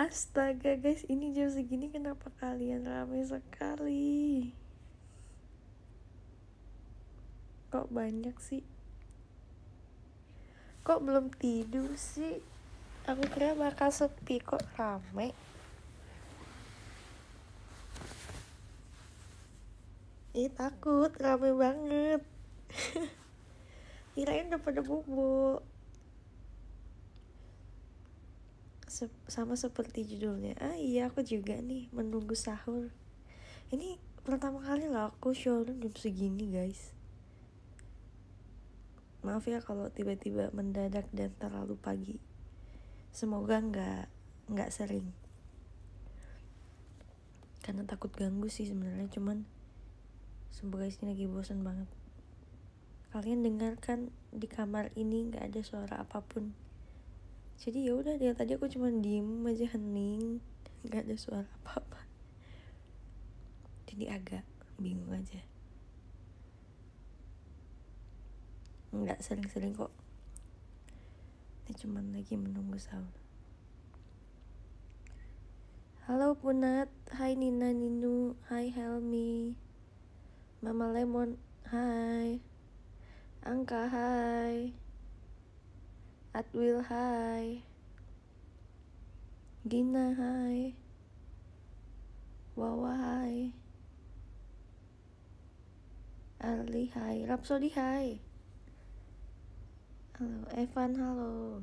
Astaga guys, ini jam segini kenapa kalian ramai sekali? Kok banyak sih? Kok belum tidur sih? Aku kira bakal sepi, kok ramai. Takut, ramai banget. Kirain udah pada bubuk. Sama seperti judulnya. Iya, aku juga nih menunggu sahur. Ini pertama kali lah aku showroom jam segini guys. Maaf ya kalau tiba-tiba mendadak dan terlalu pagi. Semoga nggak sering. Karena takut ganggu sih sebenarnya, cuman semoga ini lagi bosan banget. Kalian dengarkan di kamar ini nggak ada suara apapun. Jadi ya udah, dari tadi aku cuma diem aja, hening, nggak ada suara apa-apa. Jadi agak bingung aja. Nggak sering-sering kok. Ini cuma lagi menunggu sahur. Halo Punat, hai Nina Ninu, hai Helmi, Mama Lemon, hai, Angka, hai, Adwil, hai, Gina, hai, Wawa, hai, Arli, hai, Rapsodi, hai, halo, Evan, halo,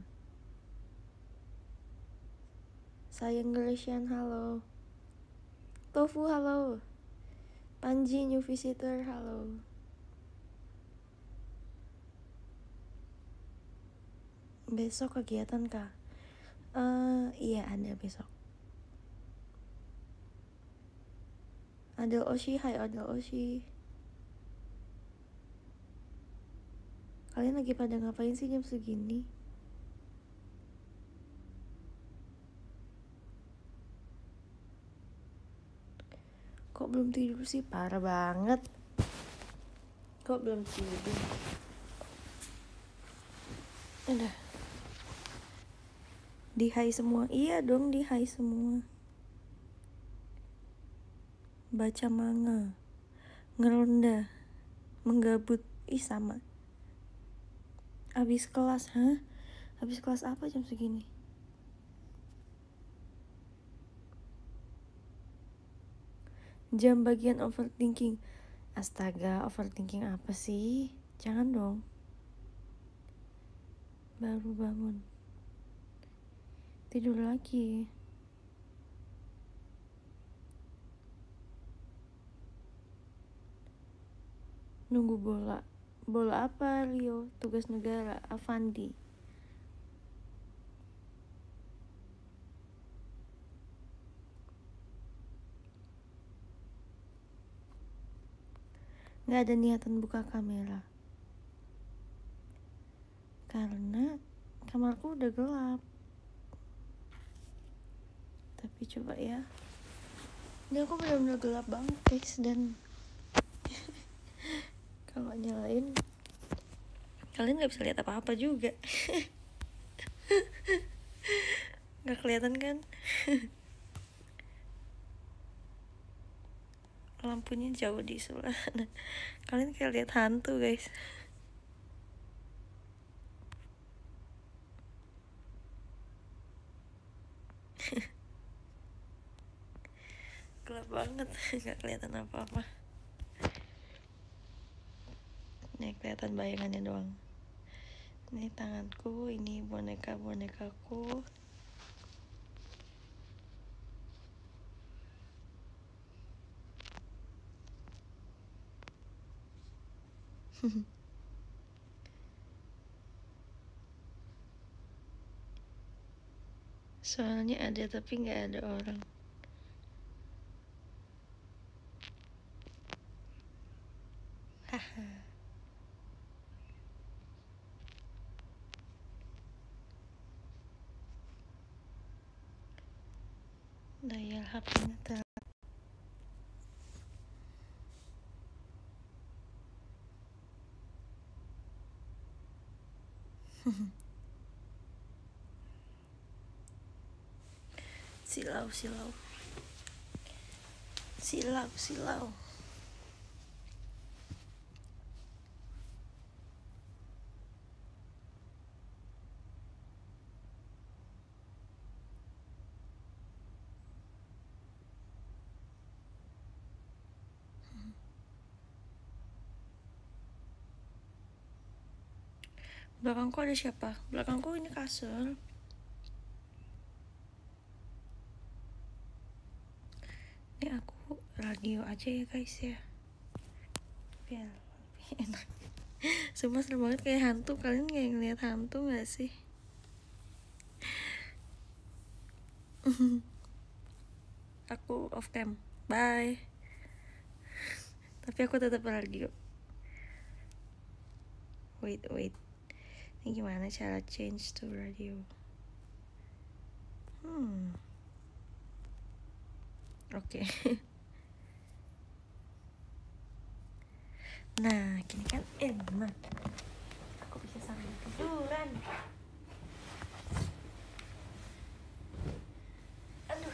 Sayang Gresian, halo, Tofu, halo, Panji, new visitor, halo. Besok kegiatan kah? Iya ada besok. Adel Oshi, hai Adel Oshi. Kalian lagi pada ngapain sih jam segini? Kok belum tidur sih? Parah banget. Kok belum tidur? Udah. Di hai semua. Iya dong, di hai semua. Baca manga, ngeronda, menggabut. Ih sama. Habis kelas, hah? Habis kelas apa jam segini? Jam bagian overthinking. Astaga, overthinking apa sih? Jangan dong. Baru bangun. Tidur lagi. Nunggu bola. Bola apa, Rio? Tugas negara, Avandi. Gak ada niatan buka kamera. Karena kamarku udah gelap. Tapi coba ya. Ini aku benar-benar gelap banget guys. Dan kalau nyalain, kalian gak bisa lihat apa-apa juga. Gak kelihatan kan? Lampunya jauh di sebelah. Kalian kayak lihat hantu guys. Gelap banget. Gak kelihatan apa-apa. Ini kelihatan bayangannya doang. Ini tanganku, ini boneka-bonekaku. Soalnya ada tapi gak ada orang. Haha. Daya HP-nya Silau. Belakangku ada siapa? Belakangku ini kasur. Ini aku radio aja ya guys ya, biar lebih enak. Sumpah serem banget, kayak hantu. Kalian kayak ngeliat hantu gak sih? Aku off cam, bye. Tapi aku tetap radio. Wait, ini gimana cara change to radio? Oke. Nah, gini kan enak. Aku bisa sambil tiduran. Aduh.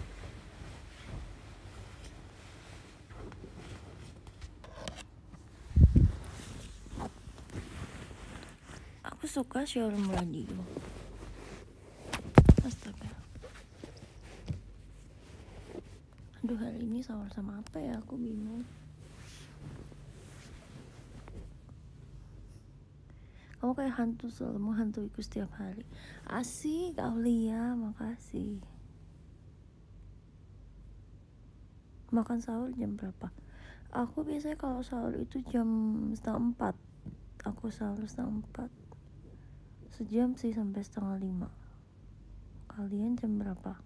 Aku suka showroom radio. Astaga. Aduh, hari ini sahur sama apa ya? Aku bingung. Kamu kayak hantu, selalu menghantuiku setiap hari. Asik, Aulia, makasih. Makan sahur jam berapa? Aku biasanya kalau sahur itu jam 3:30. Aku sahur 3:30. Sejam sih sampai 4:30. Kalian jam berapa?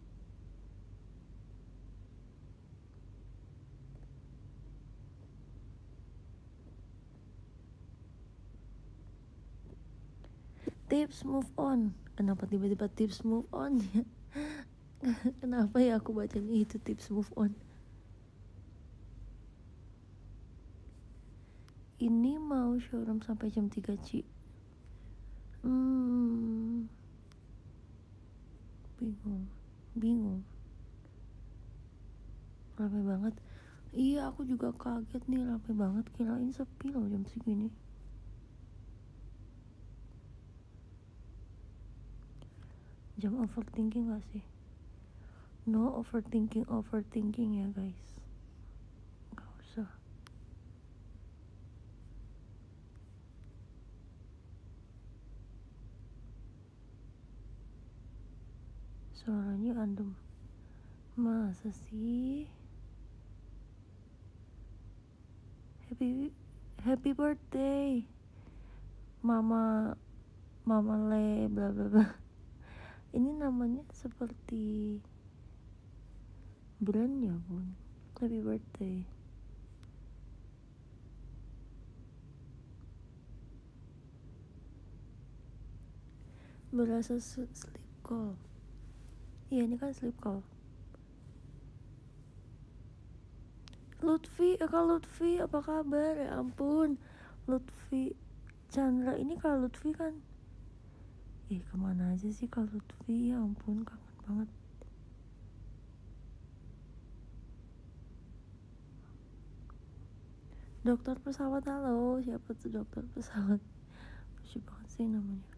Tips move on. Kenapa tiba-tiba tips move on ya? Kenapa ya aku bacanya itu tips move on? Ini mau showroom sampai jam 3 Ci. Bingung. Ramai banget. Iya, aku juga kaget nih, ramai banget. Kirain sepi loh jam segini. Jam overthinking gak sih? No overthinking ya guys. Gak usah. Suaranya adem. Masa sih? Happy birthday Mama Le bla bla bla. Ini namanya seperti brand ya bun. Happy birthday. Berasa sleep call. Iya, ini kan sleep call. Lutfi, Kak Lutfi, apa kabar? Ya ampun, Lutfi Chandra. Ini Kak Lutfi kan? Kemana aja sih Kak Lutfi? Ya ampun, kangen banget. Dokter pesawat, halo. Siapa tuh dokter pesawat? Lucu banget sih namanya.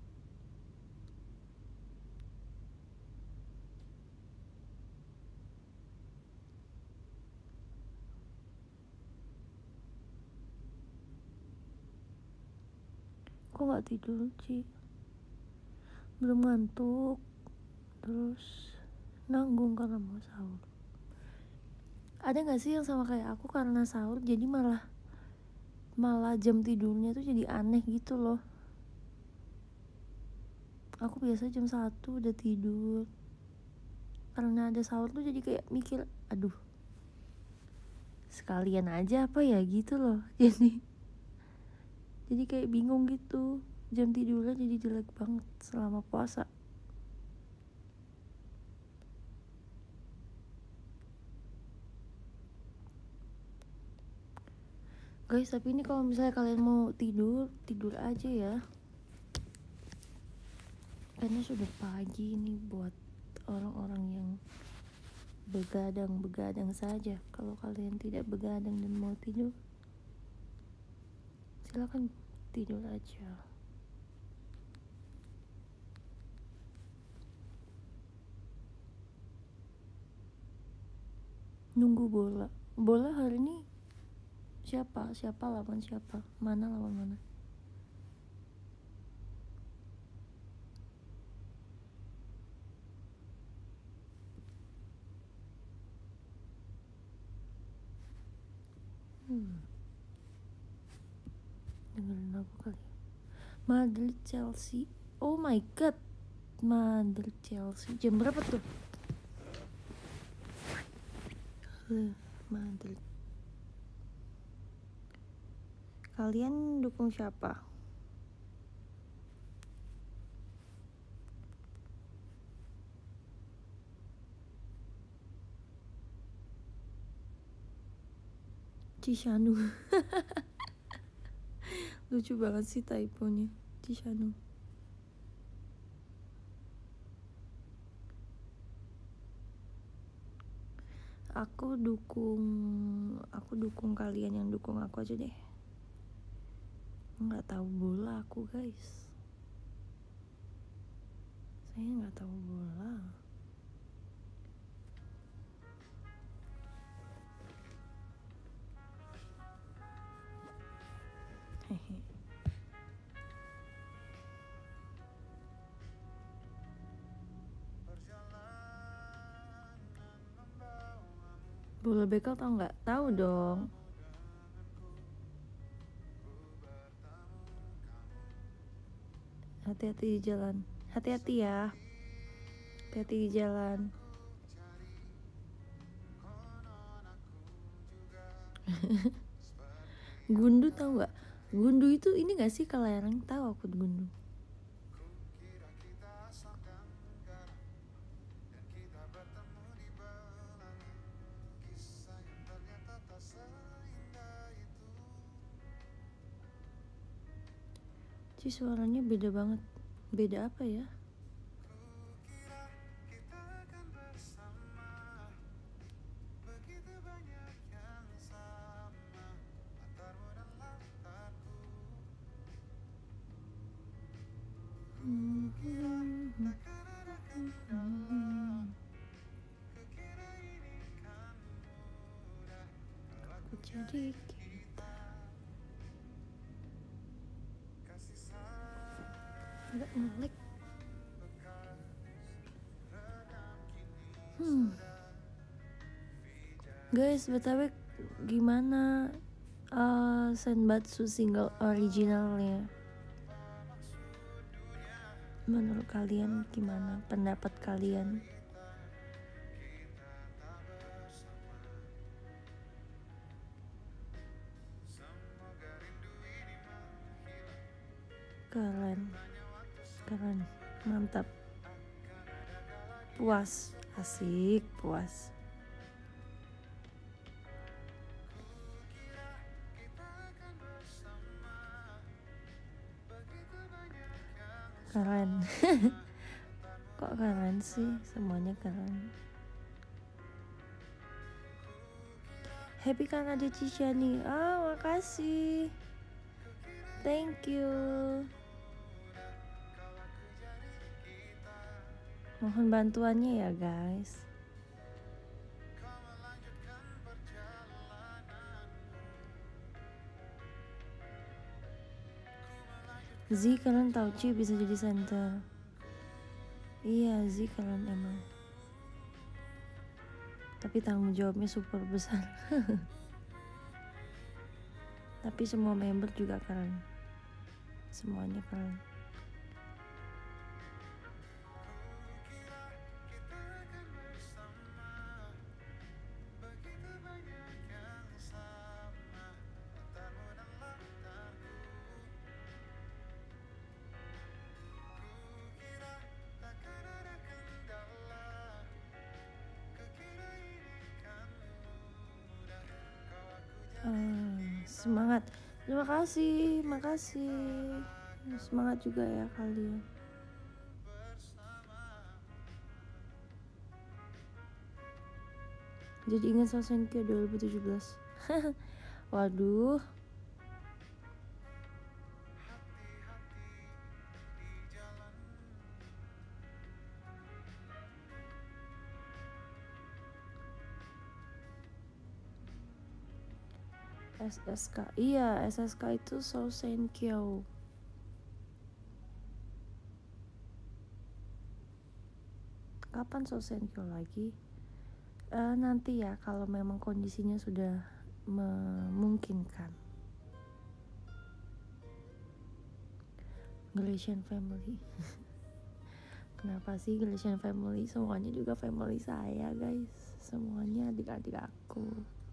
Kok gak tidur, Ci? Belum ngantuk. Terus nanggung karena mau sahur. Ada gak sih yang sama kayak aku, karena sahur jadi malah jam tidurnya tuh jadi aneh gitu loh. Aku biasa jam 1 udah tidur. Karena ada sahur tuh jadi kayak mikir, aduh, sekalian aja apa ya gitu loh. Jadi kayak bingung gitu. Jam tidurnya jadi jelek banget selama puasa. Guys, tapi ini kalau misalnya kalian mau tidur aja ya. Karena sudah pagi ini buat orang-orang yang begadang saja. Kalau kalian tidak begadang dan mau tidur, silakan tidur aja. Nunggu bola hari ini siapa lawan siapa, mana lawan mana. Dengerin aku kali. Madrid Chelsea, oh my god, Madrid Chelsea jam berapa tuh? Madrid. Kalian dukung siapa? Cishanu. Lucu banget sih typonya, Cishanu. Aku dukung kalian yang dukung aku aja deh. Nggak tahu bola aku, guys. Saya nggak tahu bola. Hehe. Bola bekel tau nggak? Tahu dong. Hati-hati di jalan. Hati-hati ya. Hati-hati di jalan. Gundu tau nggak? Gundu itu ini nggak sih Kelereng? Tahu aku Gundu. Ci suaranya beda banget. Beda apa ya? Aku jadi kita. Agak ngelag. Guys, btw gimana Senbatsu single originalnya? Menurut kalian gimana? Pendapat kalian? Keren, mantap, puas, asik, puas. Keren. Kok keren sih? Semuanya keren. Happy kan ada Cishani. Makasih. Thank you. Mohon bantuannya ya guys. Z kalian tahu Ci bisa jadi center. Iya, Z kalian emang. Tapi tanggung jawabnya super besar. Tapi semua member juga keren. Semuanya keren. Semangat. Terima kasih, makasih. Semangat juga ya kalian. Jadi ingat So Senkyo 2017. Waduh. SSK, iya SSK itu So Senkyo. Kapan So Senkyo lagi? Nanti ya kalau memang kondisinya sudah memungkinkan. Galatian Family. Kenapa sih Galatian Family? Semuanya juga family saya guys. Semuanya adik-adik aku.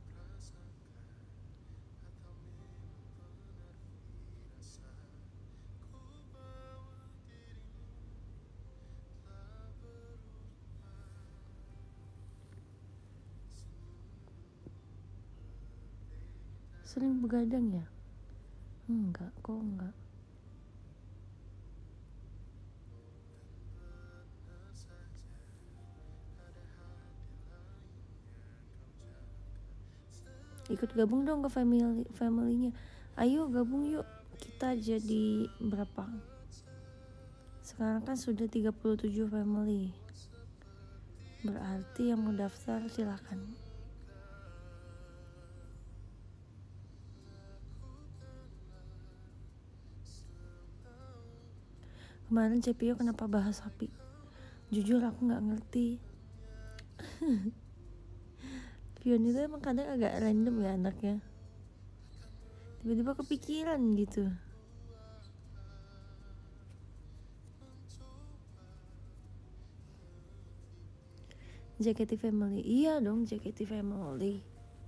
Sering begadang ya? Enggak, kok enggak. Ikut gabung dong ke familynya. Ayo gabung yuk. Kita jadi berapa? Sekarang kan sudah 37 family. Berarti yang mau daftar silakan. Kemarin Cepio kenapa bahas sapi? Jujur aku gak ngerti. Pion itu emang kadang agak random ya anaknya. Tiba-tiba kepikiran gitu. JKT Family, iya dong JKT Family.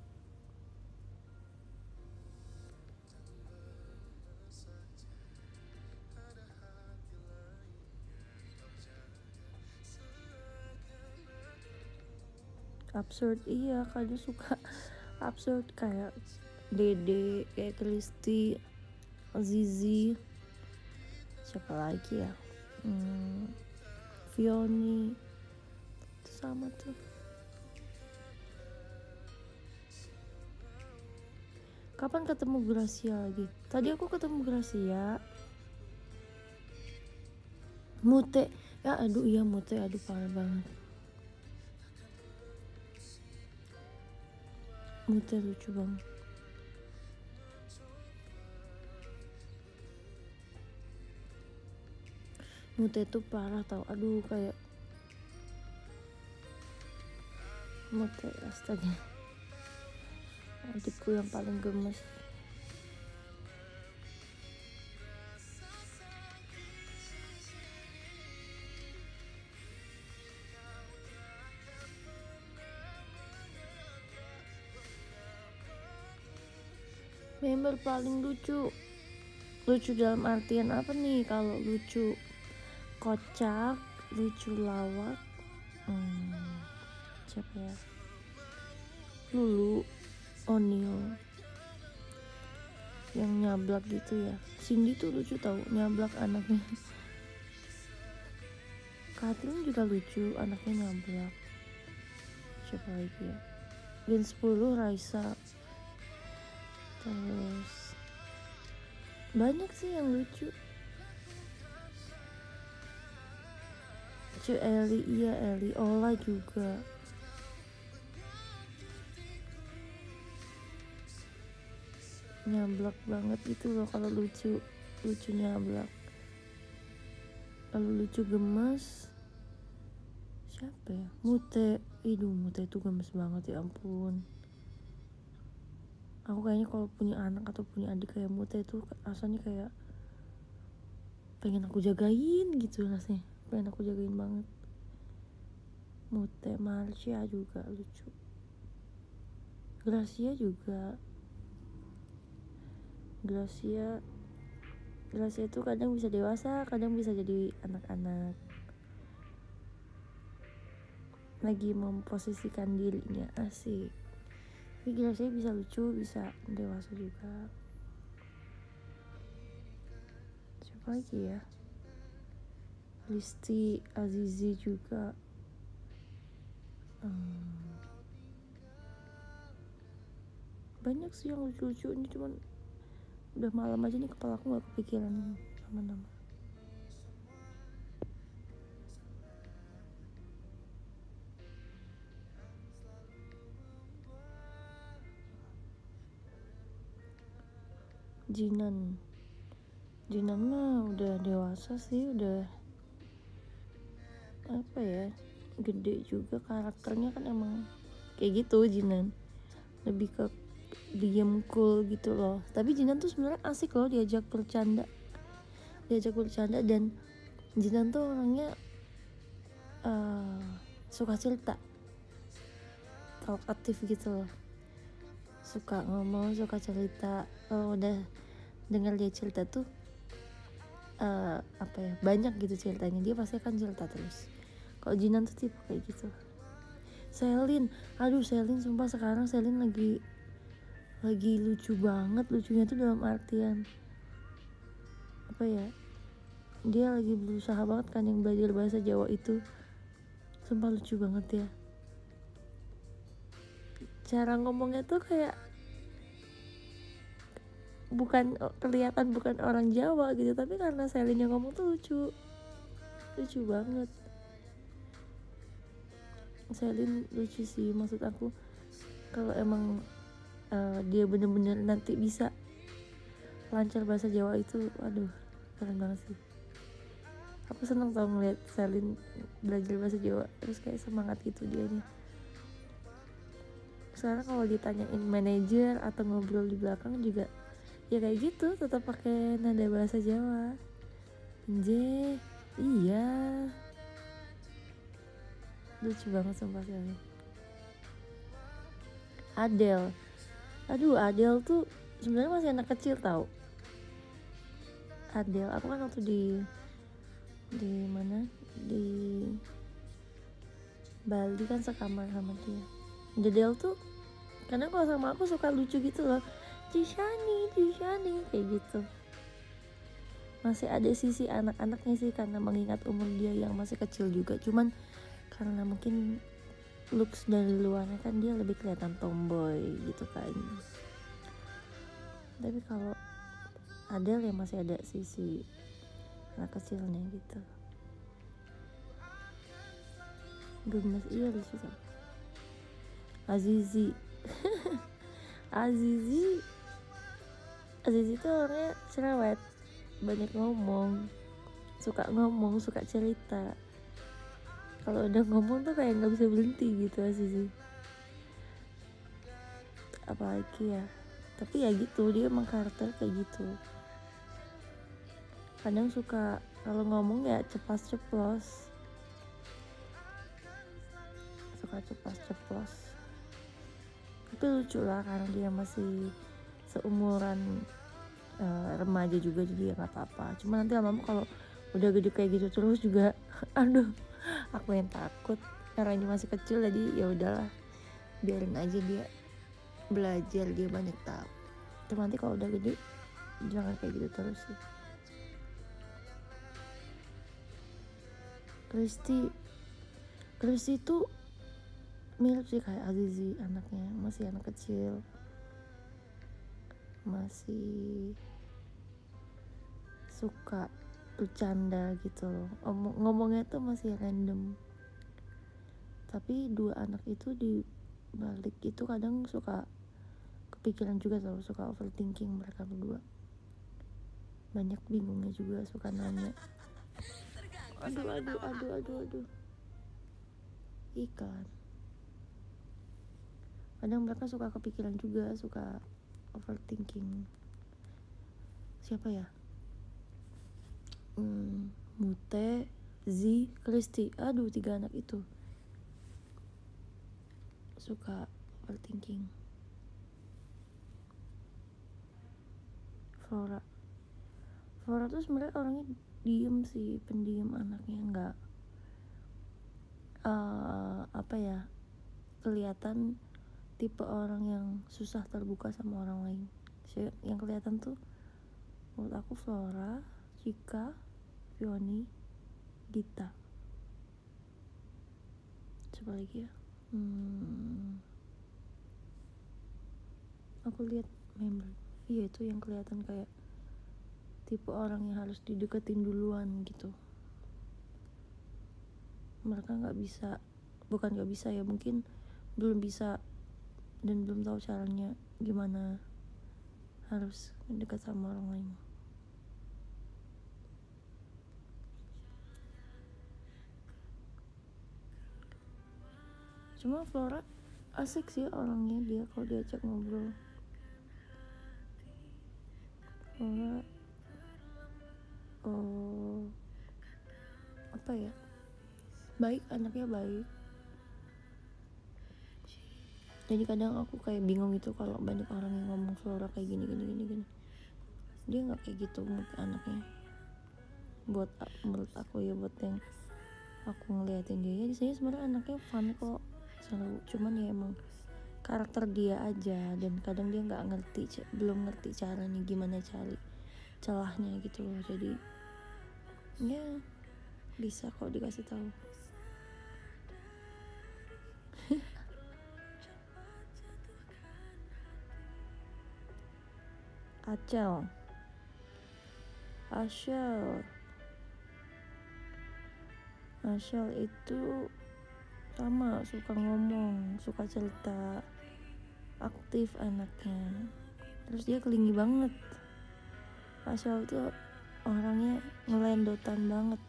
Absurd, iya kadang suka absurd kayak Dede, kayak Kristi, Zizi, siapa lagi ya? Fioni, itu sama tuh. Kapan ketemu Gracia lagi? Tadi aku ketemu Gracia. Mute, ya aduh iya Mute, aduh parah banget. Mute lucu banget. Mute tuh parah tau, aduh kayak Mute astaga. Adikku yang paling gemes. Member paling lucu dalam artian apa nih? Kalau lucu kocak, lucu lawak, siapa ya? Lulu, Onil, yang nyablak gitu ya. Cindy tuh lucu tau, nyablak anaknya. Katlin juga lucu, anaknya nyablak. Siapa lagi ya? Gen 10 Raisa. Terus banyak sih yang lucu. Eli, iya Eli, Ola juga. Nyablak banget gitu loh kalau lucu nyablak. Kalau lucu gemes siapa ya? Mute, Mute itu gemes banget ya ampun. Aku kayaknya kalau punya anak atau punya adik kayak Mute itu rasanya kayak pengen aku jagain gitu rasanya, pengen aku jagain banget. Mute, Marsha juga lucu. Gracia juga. Gracia itu kadang bisa dewasa, kadang bisa jadi anak-anak. Lagi memposisikan dirinya, asik. Tapi Gracia bisa lucu, bisa dewasa juga. Siapa lagi ya? Listi, Azizi juga. banyak sih yang lucu-lucu. Ini cuman udah malam aja nih kepala aku nggak kepikiran nama-nama. Jinan mah udah dewasa sih, udah apa ya, gede juga, karakternya kan emang kayak gitu. Jinan lebih ke diem, cool gitu loh. Tapi Jinan tuh sebenarnya asik loh diajak bercanda dan Jinan tuh orangnya suka cerita, talkatif gitu loh, suka ngomong, suka cerita. Kalau udah dengar dia cerita tuh apa ya, banyak gitu ceritanya, dia pasti akan cerita terus. Kalau Jinan tuh tipe kayak gitu. Selin sumpah sekarang Selin lagi lucu banget. Lucunya tuh dalam artian apa ya, dia lagi berusaha banget kan yang belajar bahasa Jawa itu. Sumpah lucu banget ya, cara ngomongnya tuh kayak kelihatan bukan orang Jawa gitu, tapi karena Selin yang ngomong tuh lucu banget. Selin lucu sih, maksud aku kalau emang dia bener-bener nanti bisa lancar bahasa Jawa itu, aduh keren banget sih. Aku seneng tau ngeliat Selin belajar bahasa Jawa, terus kayak semangat gitu dianya. Sekarang kalau ditanyain manajer atau ngobrol di belakang juga ya kayak gitu, tetap pakai nada bahasa Jawa. Nje, iya, lucu banget sumpah Selin. Adele tuh sebenarnya masih anak kecil tau. Adele, aku kan waktu di mana, di Bali kan sekamar sama dia. Adele tuh karena kalau sama aku suka lucu gitu loh, Jishani kayak gitu. Masih ada sisi anak-anaknya sih, karena mengingat umur dia yang masih kecil juga. Cuman karena mungkin looks dari luarnya kan dia lebih kelihatan tomboy gitu kan. Tapi kalau Adele ya masih ada sisi anak kecilnya gitu. Gemes, iya lucu kan. Azizi tuh orangnya cerewet, banyak ngomong, suka cerita. Kalau udah ngomong tuh kayak nggak bisa berhenti gitu Azizi. Apalagi ya, tapi ya gitu, dia emang karakter kayak gitu. Kadang suka kalau ngomong ya ceplas-ceplos, tapi lucu lah karena dia masih seumuran remaja juga, jadi ya nggak apa-apa. Cuma nanti lama-lama kalau udah gede kayak gitu terus juga aduh, aku yang takut karena ini masih kecil, jadi ya udahlah, biarin aja dia belajar, dia banyak tahu. Cuma nanti kalau udah gede jangan kayak gitu terus sih. Kristi tuh mirip sih kayak Azizi, anaknya masih anak kecil, masih suka bercanda gitu loh, ngomongnya tuh masih random. Tapi dua anak itu di balik itu kadang suka kepikiran juga tau, suka overthinking mereka berdua, banyak bingungnya juga, suka nanya. Aduh iklan. Kadang mereka suka kepikiran juga, suka overthinking. Siapa ya, Mute, Z, Kristi, aduh 3 anak itu suka overthinking. Flora tuh sebenarnya orangnya diem sih, pendiam anaknya, nggak apa ya, kelihatan tipe orang yang susah terbuka sama orang lain. Yang kelihatan tuh menurut aku Flora, Cika, Fioni, Gita. Siapa lagi ya? aku lihat member, iya itu yang kelihatan kayak tipe orang yang harus dideketin duluan gitu. Mereka bukan nggak bisa ya, mungkin belum bisa dan belum tahu caranya gimana harus dekat sama orang lain. Cuma Flora asik sih orangnya, dia kalau diajak ngobrol. Flora apa ya, baik, anaknya baik. Jadi kadang aku kayak bingung gitu kalau banyak orang yang ngomong Flora kayak gini. Dia nggak kayak gitu anaknya. Menurut aku ya, buat yang aku ngeliatin dia, di sini sebenarnya anaknya fun kok, seru. Cuman ya emang karakter dia aja, dan kadang dia belum ngerti caranya gimana cari celahnya gitu loh. Jadi ya bisa kok dikasih tahu. Ashel itu sama, suka ngomong, suka cerita, aktif anaknya, terus dia kelingi banget. Ashel tuh orangnya ngelendotan banget.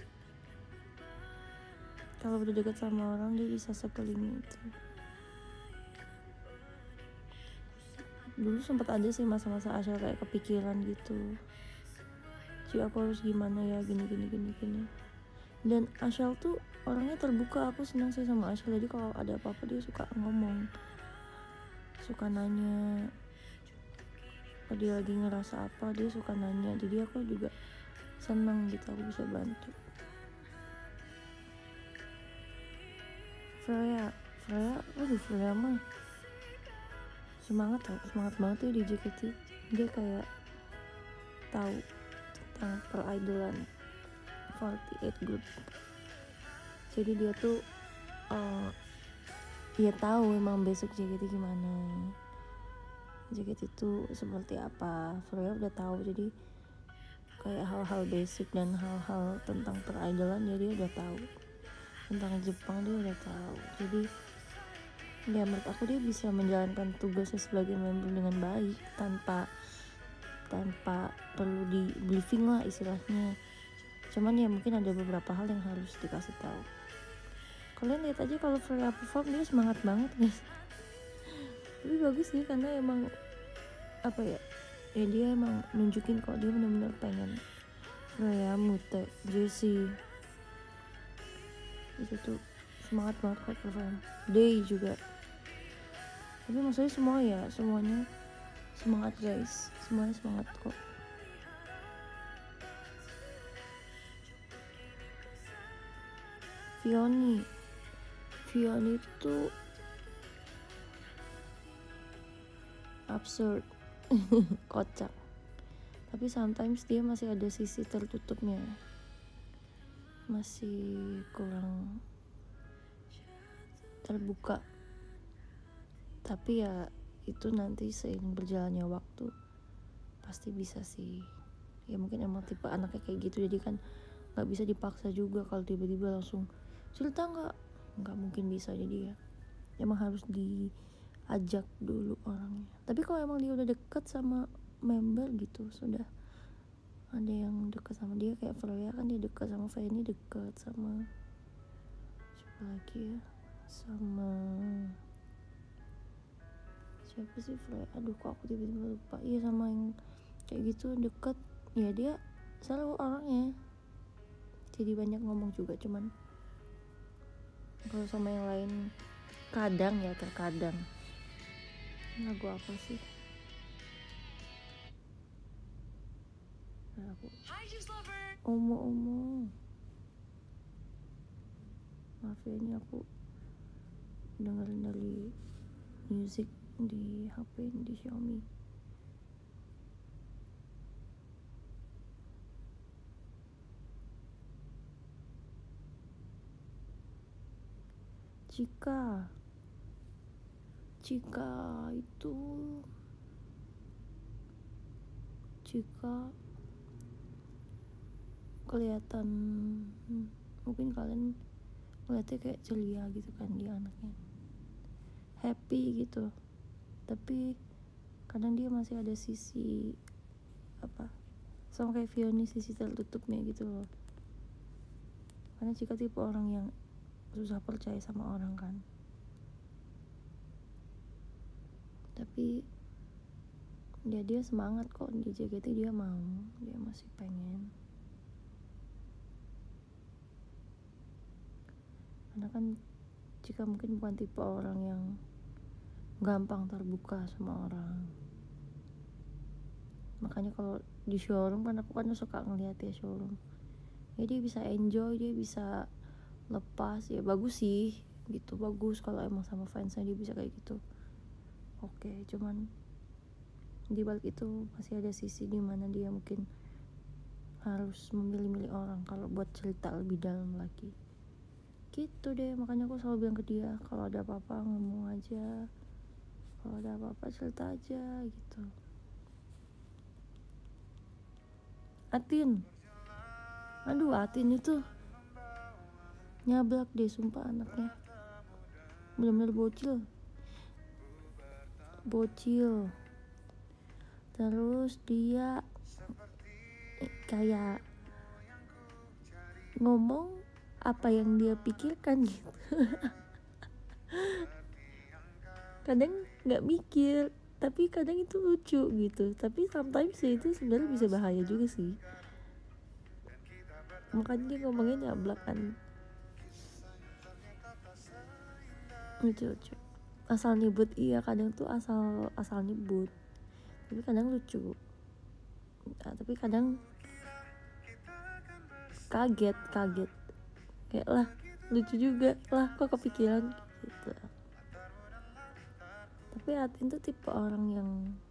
Kalau udah deket sama orang dia bisa sekelingi itu. Dulu sempat ada sih masa-masa Ashel kayak kepikiran gitu, aku harus gimana ya, gini. Dan Ashel tuh orangnya terbuka, aku senang sih sama Ashel. Jadi kalau ada apa-apa dia suka ngomong, suka nanya. Kalau dia lagi ngerasa apa dia suka nanya, jadi aku juga senang gitu, aku bisa bantu. Freya mah semangat banget tuh di JKT. Dia kayak tahu tentang peridolan 48 group. Jadi dia tuh dia tahu emang besok JKT gimana, JKT itu seperti apa. Freya udah tahu, jadi kayak hal-hal basic dan hal-hal tentang peridolan ya dia udah tahu. Tentang Jepang dia udah tahu. Jadi ya menurut aku dia bisa menjalankan tugasnya sebagai member dengan baik, tanpa perlu di briefing lah istilahnya. Cuman ya mungkin ada beberapa hal yang harus dikasih tahu. Kalian lihat aja kalau Freya perform, dia semangat banget guys. Tapi bagus sih, karena emang apa ya dia emang nunjukin kok dia benar-benar pengen. Freya, Mute, Jessie itu tuh semangat banget kok perform. Day juga. Tapi maksudnya semuanya semangat guys, semuanya semangat kok. Vioni itu absurd. Kocak, tapi sometimes dia masih ada sisi tertutupnya, masih kurang terbuka. Tapi ya itu nanti seiring berjalannya waktu pasti bisa sih. Ya mungkin emang tipe anaknya kayak gitu, jadi kan nggak bisa dipaksa juga. Kalau tiba-tiba langsung cerita nggak mungkin bisa. Jadi ya emang harus diajak dulu orangnya. Tapi kalau emang dia udah deket sama member gitu, sudah ada yang deket sama dia, kayak Freya kan dia deket sama Fanny, deket sama siapa lagi ya, sama siapa sih Freya, aduh kok aku tiba-tiba lupa. Iya sama yang kayak gitu deket ya, dia selalu orangnya jadi banyak ngomong juga. Cuman kalau sama yang lain terkadang lagu apa sih aku Omo maaf ya, ini aku dengerin dari music di HP di Xiaomi. Cika itu Cika kelihatan mungkin kalian ngeliatnya kayak ceria gitu kan, dia anaknya happy gitu, tapi kadang dia masih ada sisi sama kayak Vioni, sisi tertutupnya gitu loh. Karena Cika tipe orang yang susah percaya sama orang kan, tapi dia semangat kok di JKT, dia mau, dia masih pengen. Karena kan Cika mungkin bukan tipe orang yang gampang terbuka sama orang. Makanya kalau di showroom kan aku kan suka ngeliat ya showroom, ya dia bisa enjoy, dia bisa lepas, ya bagus sih gitu, bagus kalau emang sama fansnya dia bisa kayak gitu, oke. Cuman di balik itu masih ada sisi dimana dia mungkin harus memilih-milih orang kalau buat cerita lebih dalam lagi gitu deh. Makanya aku selalu bilang ke dia, kalau ada apa-apa ngomong aja, kalau ada apa-apa cerita aja gitu. Atin itu nyablak deh sumpah, anaknya bener-bener bocil. Terus dia kayak ngomong apa yang dia pikirkan gitu. Kadang nggak mikir, tapi kadang itu lucu gitu. Tapi sometimes itu sebenarnya bisa bahaya juga sih. Makanya dia ngomongnya nyablak kan, lucu. Asal nyebut, iya kadang tuh asal nyebut, tapi kadang lucu. Tapi kadang kaget kayak lah lucu juga lah, kok kepikiran gitu. Tapi Atin tuh tipe orang yang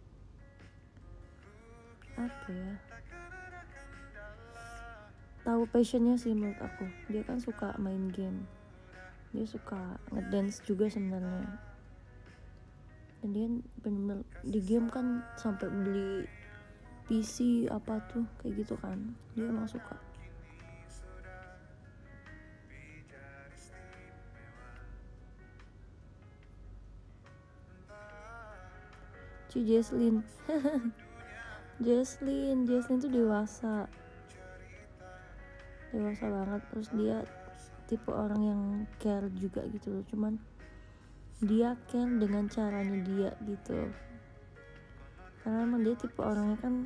tahu passionnya sih menurut aku. Dia kan suka main game, dia suka ngedance juga sebenarnya, dan dia bener-bener di game kan sampai beli PC apa tuh kayak gitu kan, dia emang suka. Jesslyn tuh dewasa banget. Terus dia tipe orang yang care juga gitu loh, cuman dia care dengan caranya dia gitu. Karena emang dia tipe orangnya kan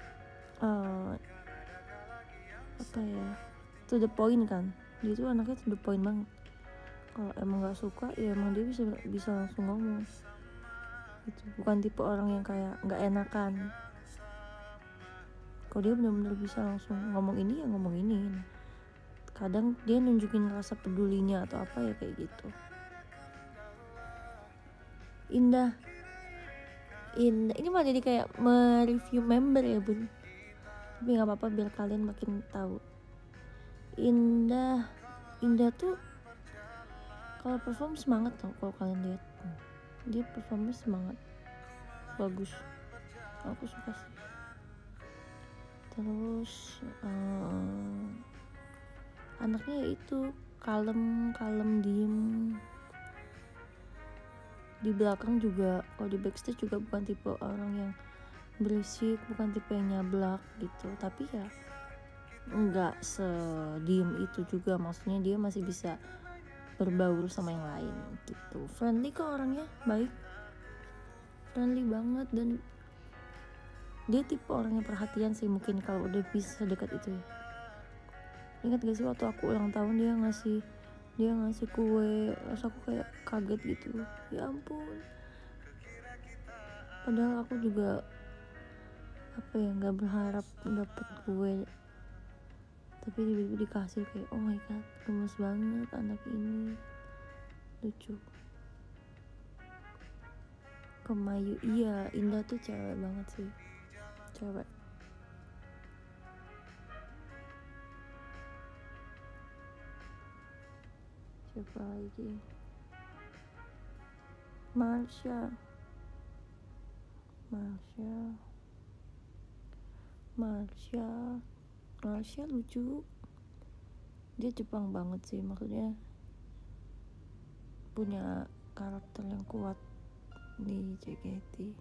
to the point kan, dia tuh anaknya to the point banget. Kalau emang nggak suka ya emang dia bisa langsung ngomong gitu. Bukan tipe orang yang kayak nggak enakan. Kalau dia benar-benar bisa langsung ngomong ini ya ngomong ini. Kadang dia nunjukin rasa pedulinya atau apa ya kayak gitu. Indah ini mah jadi kayak mereview member ya bun, tapi nggak apa-apa biar kalian makin tahu. Indah tuh kalau perform semangat loh, kalau kalian lihat dia performnya semangat, bagus, aku suka sih. Terus anaknya itu kalem diem. Di belakang juga, kalau di backstage juga bukan tipe orang yang berisik, bukan tipe yang nyablak gitu, tapi ya enggak sediem itu juga, maksudnya dia masih bisa berbaur sama yang lain gitu. Friendly kok orangnya, baik, friendly banget, dan dia tipe orang yang perhatian sih mungkin kalau udah bisa dekat itu ya. Ingat gak sih waktu aku ulang tahun dia ngasih kue, terus aku kayak kaget gitu, ya ampun. Padahal aku juga nggak berharap dapet kue, tapi tiba-tiba dikasih, kayak oh my god, gemes banget anak ini, lucu. Kemayu, iya, Indah tuh cewek banget sih, cewek. Siapa lagi? Marsha Marsha lucu, dia Jepang banget sih, maksudnya punya karakter yang kuat di JKT.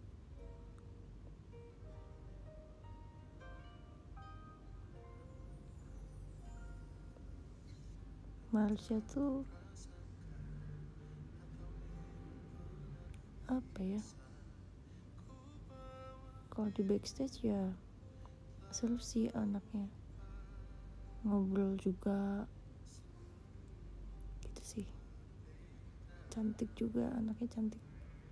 Marsha tuh apa ya, kalau di backstage ya seru sih anaknya, ngobrol juga gitu sih, cantik juga, anaknya cantik.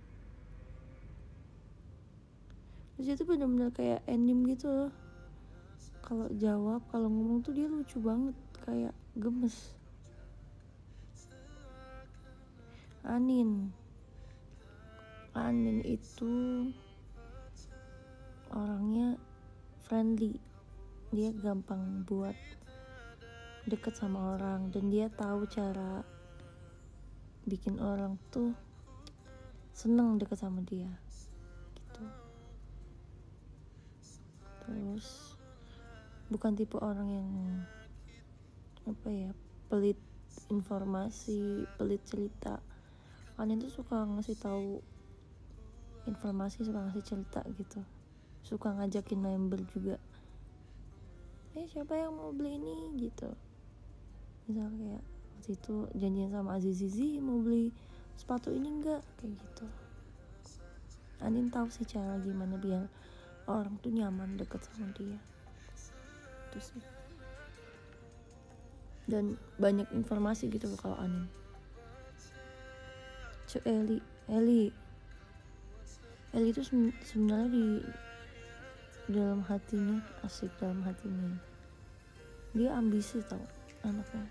Terus dia tuh bener-bener kayak anime gitu loh, kalau jawab, kalau ngomong tuh dia lucu banget, kayak gemes. Anin itu orangnya friendly, dia gampang buat deket sama orang, dan dia tahu cara bikin orang tuh seneng deket sama dia gitu. Terus bukan tipe orang yang apa ya, pelit informasi, pelit cerita. Anin tuh suka ngasih tahu informasi, suka ngasih cerita gitu, suka ngajakin member juga, siapa yang mau beli ini gitu. Misal kayak waktu itu janjian sama Azizi mau beli sepatu ini enggak, kayak gitu. Anin tahu sih cara gimana biar orang tuh nyaman deket sama dia, itu sih. Dan banyak informasi gitu loh kalau Anin. Eli itu sebenarnya di dalam hatinya, asik, dalam hatinya dia ambisi tau anaknya.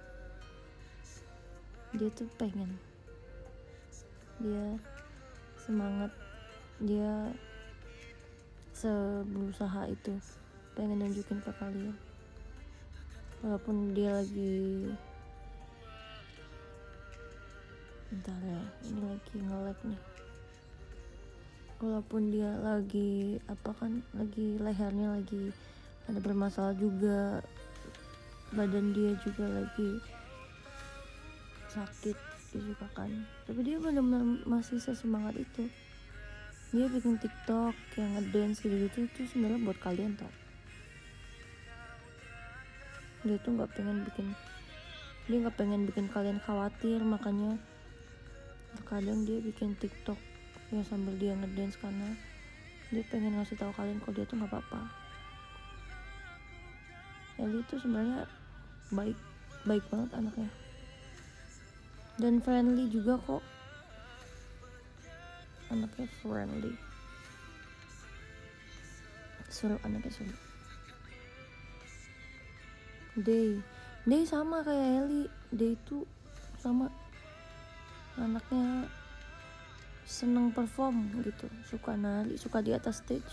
Dia tuh pengen, dia semangat, dia berusaha itu pengen nunjukin ke kalian, walaupun dia lagi, bentar ya, ini lagi nge-lag nih, walaupun dia lagi lagi lehernya lagi ada bermasalah juga, badan dia juga lagi sakit juga kan, tapi dia benar-benar masih sesemangat itu. Dia bikin TikTok yang ngedance gitu-gitu, itu sebenarnya buat kalian tau. Dia tuh nggak pengen bikin kalian khawatir, makanya terkadang dia bikin TikTok ya sambil dia ngedance, karena dia pengen ngasih tahu kalian kalau dia tuh nggak apa-apa. Eli tuh sebenarnya baik banget anaknya, dan friendly juga kok, anaknya friendly, anaknya seru. Day sama kayak Eli, Day itu sama, anaknya seneng perform gitu, suka nari, suka di atas stage.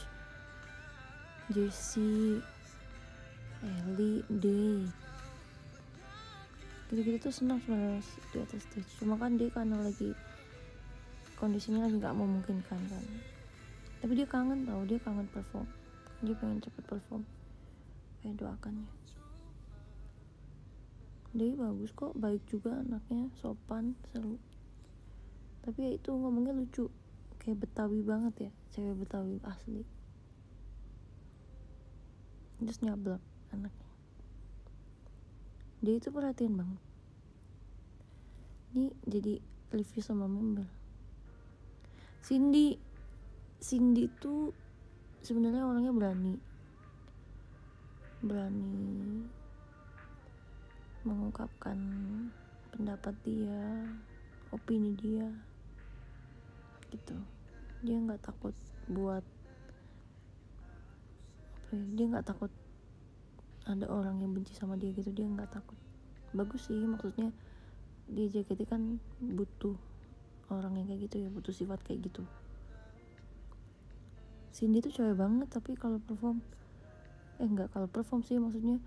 Jessie, Eli, Day gitu-gitu tuh senang sebenarnya di atas stage, cuma kan dia karena lagi kondisinya lagi nggak memungkinkan kan, tapi dia kangen perform, dia pengen cepet perform. Doakan ya. Dia bagus kok, baik juga anaknya, sopan, seru, tapi ya itu ngomongnya lucu, kayak Betawi banget ya, cewek Betawi asli, terus nyablak anaknya. Dia itu perhatian banget. Ini jadi review sama member. Cindy itu sebenarnya orangnya berani mengungkapkan pendapat dia, opini dia gitu. Dia nggak takut dia nggak takut ada orang yang benci sama dia gitu, dia nggak takut. Bagus sih, maksudnya di JKT kan butuh orang yang kayak gitu ya, butuh sifat kayak gitu. Cindy tuh cewek banget, tapi kalau perform sih, maksudnya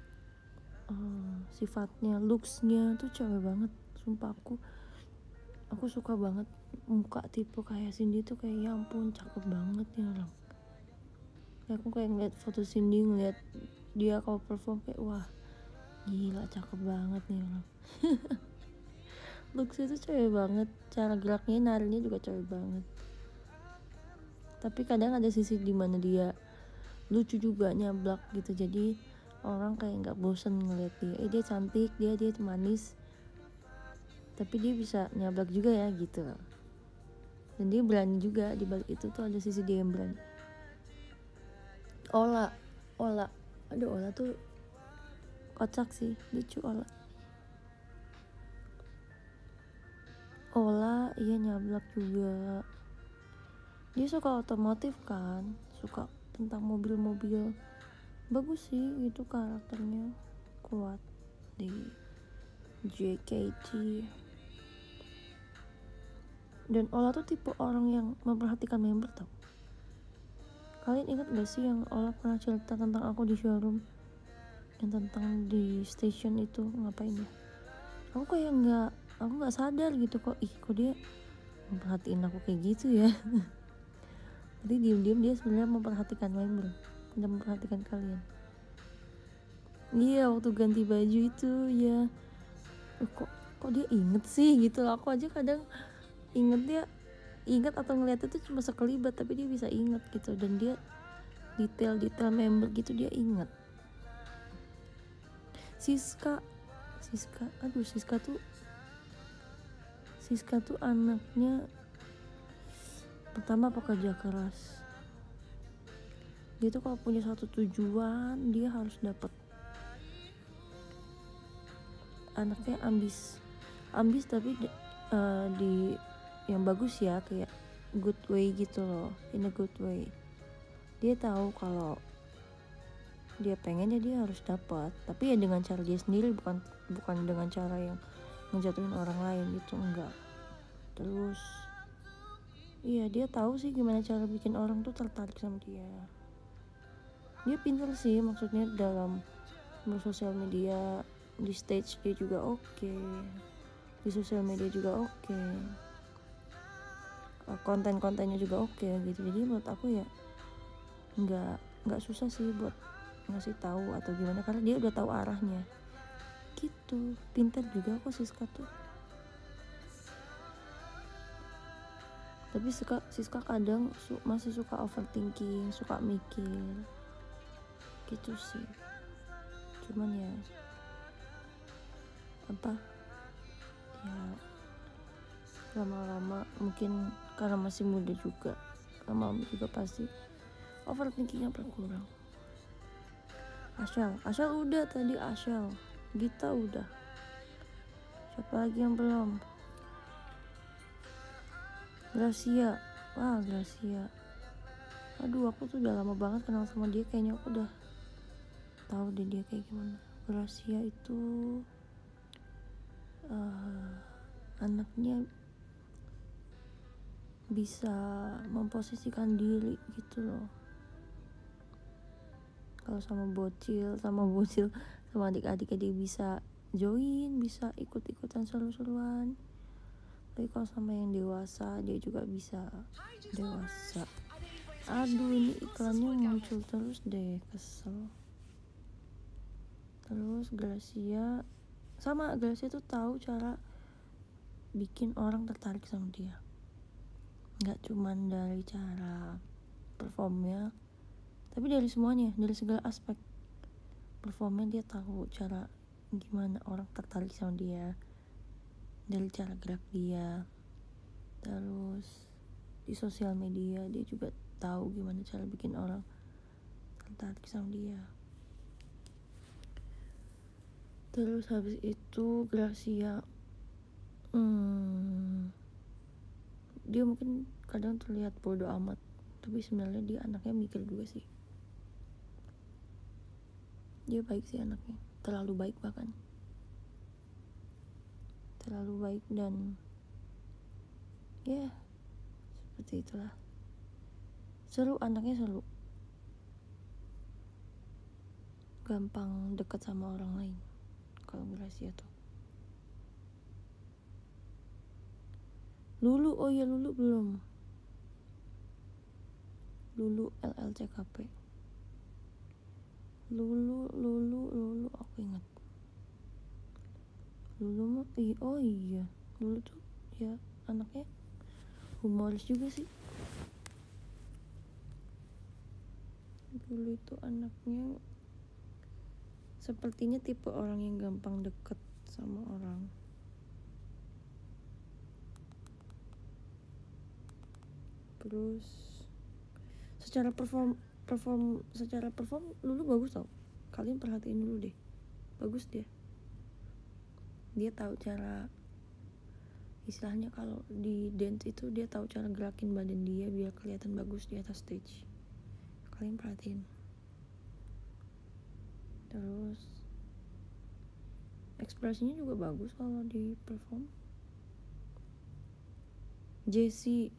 sifatnya, looksnya tuh cewek banget. Sumpah aku suka banget muka tipe kayak Cindy tuh, kayak ya ampun cakep banget nih orang. Aku kayak ngeliat foto Cindy, ngeliat dia kalau perform kayak wah gila cakep banget nih orang. Looks itu cewek banget, cara geraknya narinya juga cewek banget. Tapi kadang ada sisi dimana dia lucu juga, nyablak gitu, jadi orang kayak nggak bosen ngeliat dia. Dia cantik, dia manis, tapi dia bisa nyablak juga ya gitu. Dan dia berani juga, di balik itu tuh ada sisi dia yang berani. Ola aduh, Ola tuh kocak sih, lucu Ola iya nyablak juga. Dia suka otomotif kan, suka tentang mobil-mobil. Bagus sih itu karakternya, kuat di JKT. Dan Ola tuh tipe orang yang memperhatikan member tau. Kalian ingat gak sih yang Ola pernah cerita tentang aku di showroom, yang tentang di station itu ngapain ya? Aku nggak sadar gitu kok dia memperhatiin aku kayak gitu ya. Jadi diam-diam dia sebenarnya memperhatikan member dan memperhatikan kalian. Iya, waktu ganti baju itu ya, kok dia inget sih gitu. Aku aja kadang inget atau ngeliat itu cuma sekelibat, tapi dia bisa inget gitu. Dan dia detail member gitu dia inget. Siska tuh anaknya pertama pekerja keras. Dia tuh kalau punya satu tujuan dia harus dapat. Anaknya ambis tapi di yang bagus ya, kayak good way gitu loh, in a good way. Dia tahu kalau dia pengen ya dia harus dapat, tapi ya dengan cara dia sendiri, bukan dengan cara yang ngejatuhin orang lain gitu, enggak. Terus iya, dia tahu sih gimana cara bikin orang tuh tertarik sama dia. Dia pintar sih, maksudnya dalam bersosial media. Di stage dia juga oke, di sosial media juga oke, konten-kontennya juga oke gitu. Jadi menurut aku ya nggak susah sih buat ngasih tahu atau gimana, karena dia udah tahu arahnya gitu. Pintar juga kok Siska tuh. Tapi Siska kadang masih suka overthinking, suka mikir gitu sih. Cuman ya lama-lama mungkin karena masih muda juga, lama-lama juga pasti overthinkingnya berkurang. Asyal udah tadi, Gita udah. Siapa lagi yang belum? Gracia. Aduh, aku tuh udah lama banget kenal sama dia, kayaknya aku udah tahu deh dia kayak gimana. Gracia itu anaknya bisa memposisikan diri gitu loh. Kalau sama bocil sama adik-adiknya dia bisa join, bisa ikut-ikutan seru-seruan. Tapi kalau sama yang dewasa dia juga bisa dewasa. Aduh, ini iklannya muncul terus deh, kesel. Terus Gracia tuh tahu cara bikin orang tertarik sama dia. Nggak cuman dari cara performnya, tapi dari semuanya, dari segala aspek performnya. Dia tahu cara gimana orang tertarik sama dia dari cara gerak dia. Terus di sosial media dia juga tahu gimana cara bikin orang tertarik sama dia. Terus habis itu Gracia dia mungkin kadang terlihat bodoh amat, tapi sebenarnya dia anaknya mikir juga sih. Dia baik sih anaknya, terlalu baik bahkan. Terlalu baik dan ya seperti itulah. Anaknya seru. Gampang dekat sama orang lain kalau Gracia tuh. Lulu belum. Lulu LLCKP. Lulu aku ingat. Lulu mah oh iya, Lulu tuh ya anaknya humoris juga sih. Lulu itu anaknya sepertinya tipe orang yang gampang deket sama orang. Terus secara perform Lulu bagus tau. Kalian perhatiin dulu deh, bagus dia tahu cara, istilahnya kalau di dance itu dia tahu cara gerakin badan dia biar kelihatan bagus di atas stage. Kalian perhatiin. Terus ekspresinya juga bagus kalau di perform. Jessie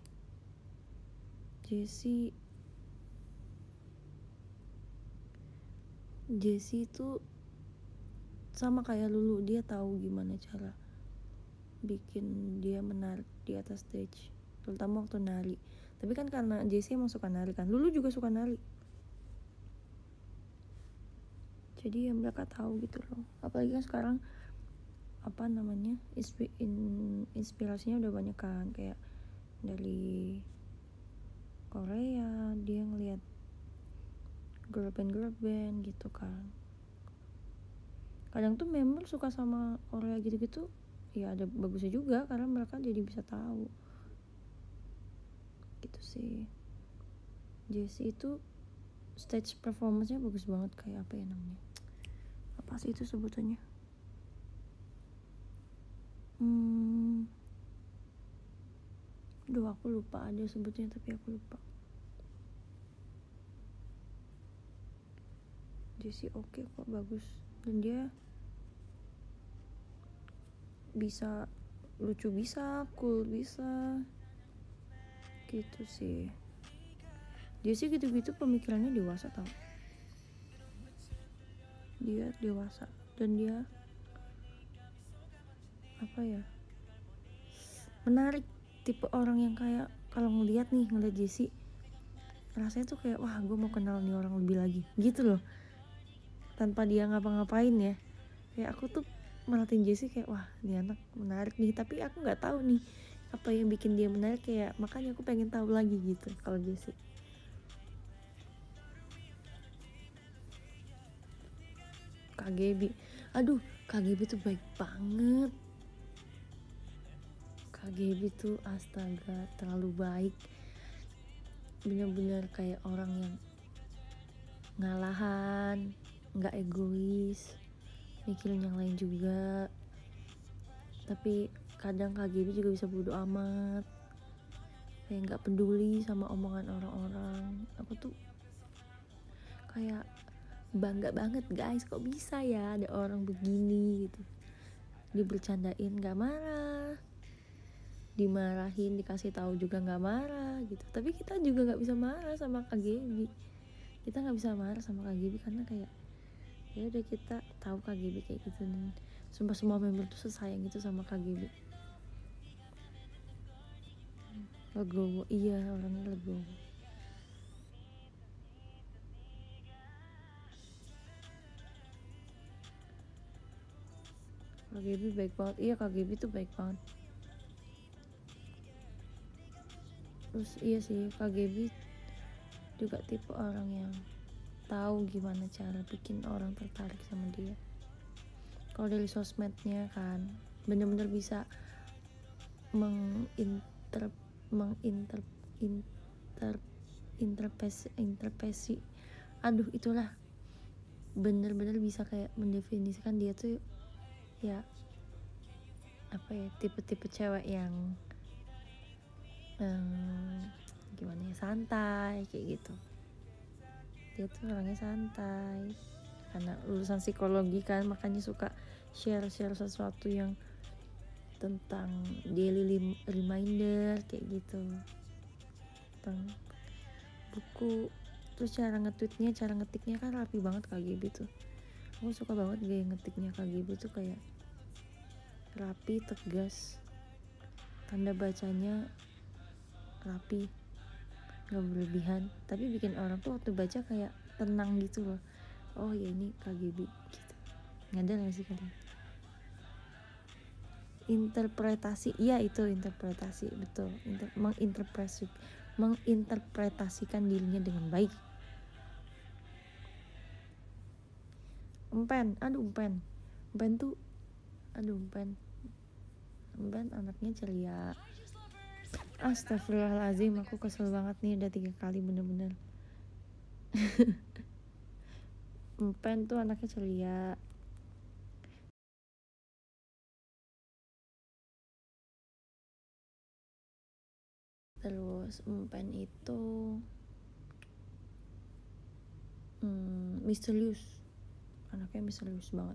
itu sama kayak Lulu, dia tahu gimana cara bikin dia menarik di atas stage, terutama waktu nari. Tapi kan karena Jessie emang suka nari kan, Lulu juga suka nari, jadi ya mereka tahu gitu loh. Apalagi kan sekarang inspirasinya udah banyak kan, kayak dari Korea dia ngeliat girl band gitu kan. Kadang tuh member suka sama Korea gitu-gitu, ya ada bagusnya juga karena mereka jadi bisa tahu gitu sih. Jessie itu stage performance-nya bagus banget, kayak apa ya namanya, apa sih itu sebutannya, aku lupa ada sebutnya tapi aku lupa. Jessie oke kok, bagus, dan dia bisa lucu, bisa cool, bisa gitu sih. Jessie gitu-gitu pemikirannya dewasa tau, dia dewasa dan dia menarik, tipe orang yang kayak kalau ngeliat Jessie rasanya tuh kayak wah gue mau kenal nih orang lebih lagi gitu loh, tanpa dia ngapa-ngapain ya. Kayak aku tuh merhatiin Jessie kayak wah ini anak menarik nih, tapi aku nggak tahu nih apa yang bikin dia menarik, kayak makanya aku pengen tahu lagi gitu kalau Jessie. KGB tuh baik banget. KGB tuh astaga terlalu baik, bener-bener kayak orang yang ngalahan, nggak egois, mikirin yang lain juga. Tapi kadang KGB juga bisa bodo amat, kayak nggak peduli sama omongan orang-orang. Aku tuh kayak bangga banget guys, kok bisa ya ada orang begini gitu, dibercandain nggak marah, dimarahin dikasih tahu juga nggak marah gitu. Tapi kita juga nggak bisa marah sama KGB, karena kayak ya udah kita tahu KGB kayak gitu, dan semua member tuh sesayang itu sama KGB. Legowo, iya orangnya legowo. KGB baik banget, iya KGB tuh baik banget. Terus iya sih, KGB juga tipe orang yang tahu gimana cara bikin orang tertarik sama dia. Kalau dari sosmednya kan bener-bener bisa interpesi, itulah bener-bener bisa kayak mendefinisikan dia tuh ya tipe-tipe cewek yang gimana ya, santai kayak gitu. Dia tuh orangnya santai karena lulusan psikologi kan, makanya suka share sesuatu yang tentang daily reminder kayak gitu, tentang buku. Terus cara ngetiknya kan rapi banget KGB tuh. Aku suka banget gaya ngetiknya KGB tuh, kayak rapi, tegas, tanda bacanya rapi, gak berlebihan, tapi bikin orang tuh waktu baca kayak tenang gitu loh. oh ya ini KGB gitu. Nggak ada sih kadang interpretasi, iya itu interpretasi, betul. Menginterpretasikan dirinya dengan baik. Empen tuh Empen anaknya ceria. Astagfirullahaladzim, aku kesel banget nih, udah 3 kali bener-bener. Empen tuh anaknya ceria. Terus Empen itu misterius, anaknya misterius banget.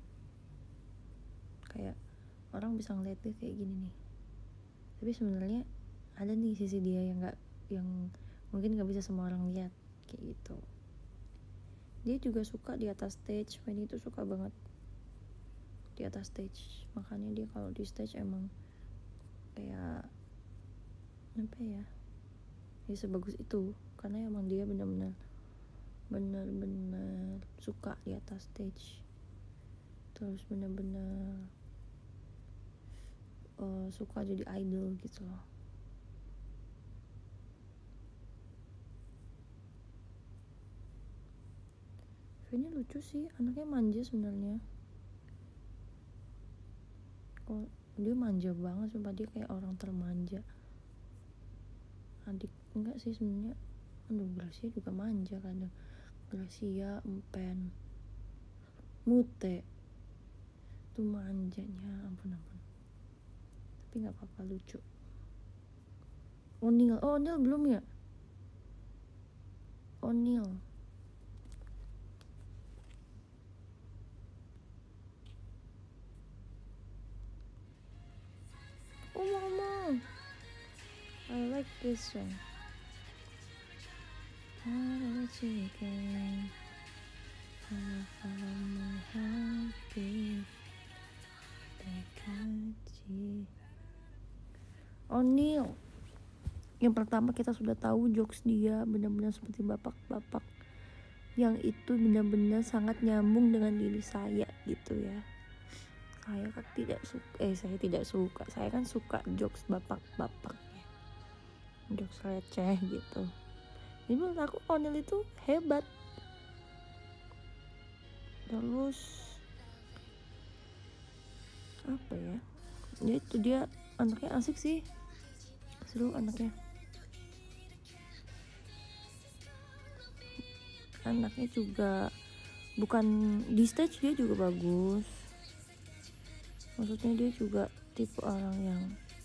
Kayak orang bisa ngeliat dia kayak gini nih, tapi sebenarnya ada nih sisi dia yang mungkin nggak bisa semua orang lihat kayak gitu. Dia juga suka di atas stage, Penny itu suka banget di atas stage, makanya dia kalau di stage emang kayak apa ya sebagus itu, karena emang dia benar-benar suka di atas stage, terus benar-benar suka jadi idol gitu loh. Ini lucu sih, anaknya manja sebenarnya. Kok dia manja banget, sumpah dia kayak orang termanja. Adik enggak sih sebenarnya, Gracia juga manja kadang. Gracia, Empen, Mute tuh manjanya ampun. Tapi nggak apa-apa, lucu. O'Neil belum ya? O'Neil mama, I like this song. Follow my heartbeat. O'Neil yang pertama kita sudah tahu jokes dia benar-benar seperti bapak-bapak yang itu benar-benar sangat nyambung dengan diri saya gitu ya. Saya kan tidak suka, saya kan suka jokes bapak-bapak ya, jokes receh gitu. Jadi menurut aku O'Neil itu hebat. Terus apa ya, itu dia anaknya asik sih, seru anaknya juga, bukan di stage dia juga bagus, maksudnya dia juga tipe orang yang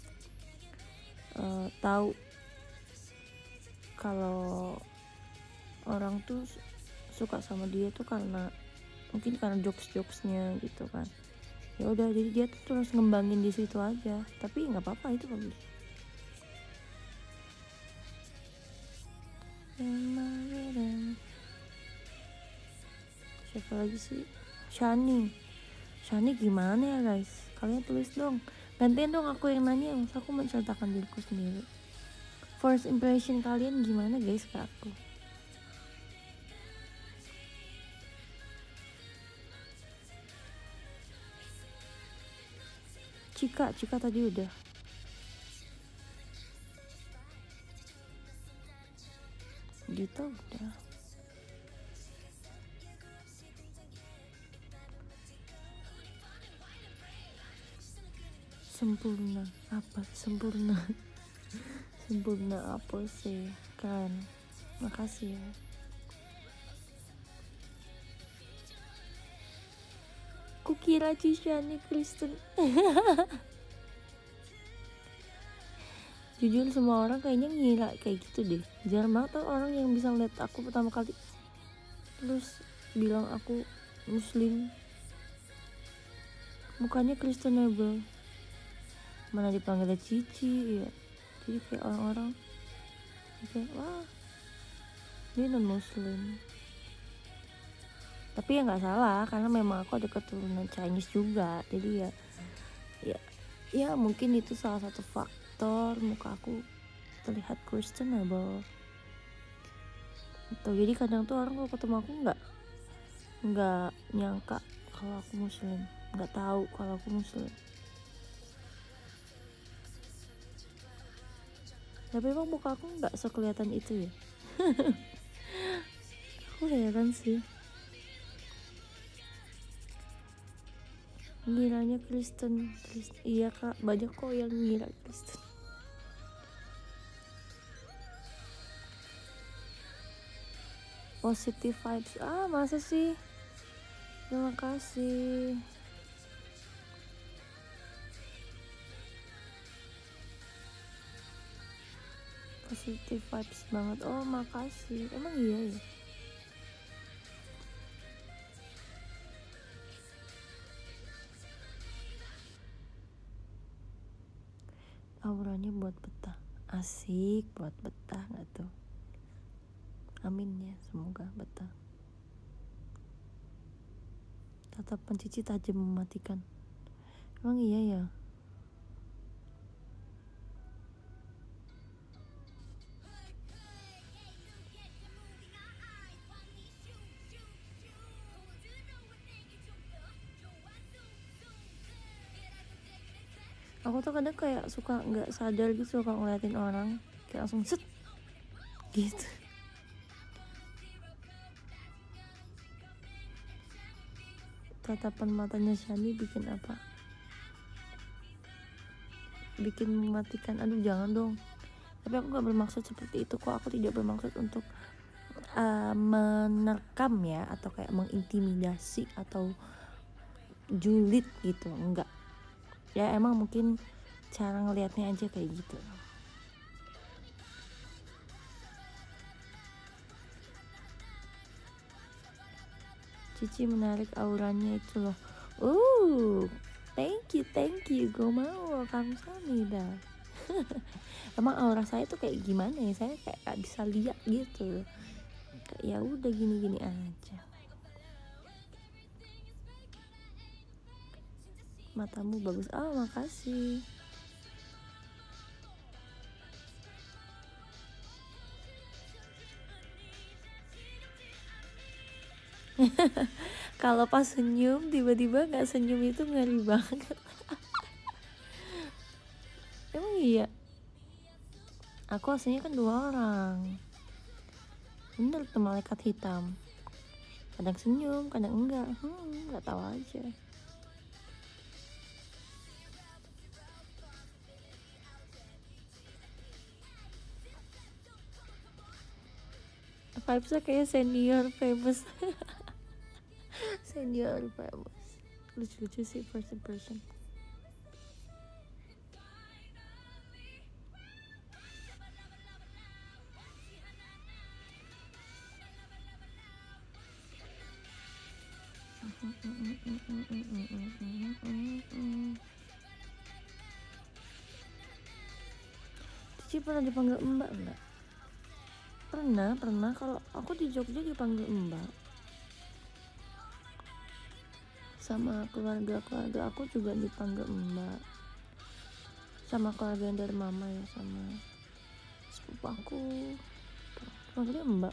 tahu kalau orang tuh suka sama dia tuh mungkin karena jokesnya gitu kan. Ya udah, jadi dia tuh terus ngembangin di situ aja, tapi nggak apa-apa, itu bagus. Siapa lagi sih? Shani gimana ya guys, kalian tulis dong, gantian dong aku yang nanya, masa aku menceritakan diriku sendiri. First impression kalian gimana guys ke aku? Cika tadi udah. Gita udah. Sempurna apa sih, kan? Makasih ya. Kukira Cishani Kristen. Jujur semua orang kayaknya ngira kayak gitu deh. Jarang banget tuh orang yang bisa ngeliat aku pertama kali terus bilang aku muslim, mukanya Kristenable, mana dipanggilnya Cici ya. Jadi kayak orang-orang kayak wah dia non muslim. Tapi ya nggak salah, karena memang aku ada keturunan Chinese juga, jadi ya mungkin itu salah satu faktor muka aku terlihat Christianable gitu. Jadi kadang tuh orang kalau ketemu aku nggak nyangka kalau aku muslim, nggak tahu kalau aku muslim. Tapi emang muka aku nggak sekelihatan itu ya. Aku heran sih. Ngiranya Kristen. Iya kak, banyak kok yang ngira Kristen. Positive vibes. Masa sih? Terima kasih. Positive vibes banget. Oh makasih. Emang iya ya? Auranya buat betah. Asik buat betah gak tuh? Amin ya, semoga betah. Tatapan Cici tajam mematikan. Emang iya ya? Aku tuh kadang kayak suka nggak sadar gitu kalau ngeliatin orang, kayak langsung set gitu. Tatapan matanya Shani bikin apa? Bikin mematikan. Aduh jangan dong. Tapi aku nggak bermaksud seperti itu kok. Aku tidak bermaksud untuk menerkam ya, atau kayak mengintimidasi atau julid gitu, enggak. Ya emang mungkin cara ngelihatnya aja kayak gitu. Cici menarik auranya itu loh. Thank you. Gue mau kamsahamnida. Emang aura saya tuh kayak gimana ya? Saya kayak gak bisa lihat gitu. Kayak ya udah gini-gini aja. Matamu bagus. Makasih. Kalau pas senyum tiba-tiba nggak senyum itu ngeri banget. Emang iya? Aku aslinya kan 2 orang. Bener tuh malaikat hitam. Kadang senyum, kadang enggak. Nggak tahu aja. Vibesnya kayak senior famous. Senior famous. Lucu-lucu sih person. Cici pernah dipanggil mbak enggak? Pernah. Kalau aku di Jogja dipanggil mbak. Sama keluarga aku juga dipanggil mbak. Sama keluarga yang dari mama ya, sama sepupu aku panggilnya mbak.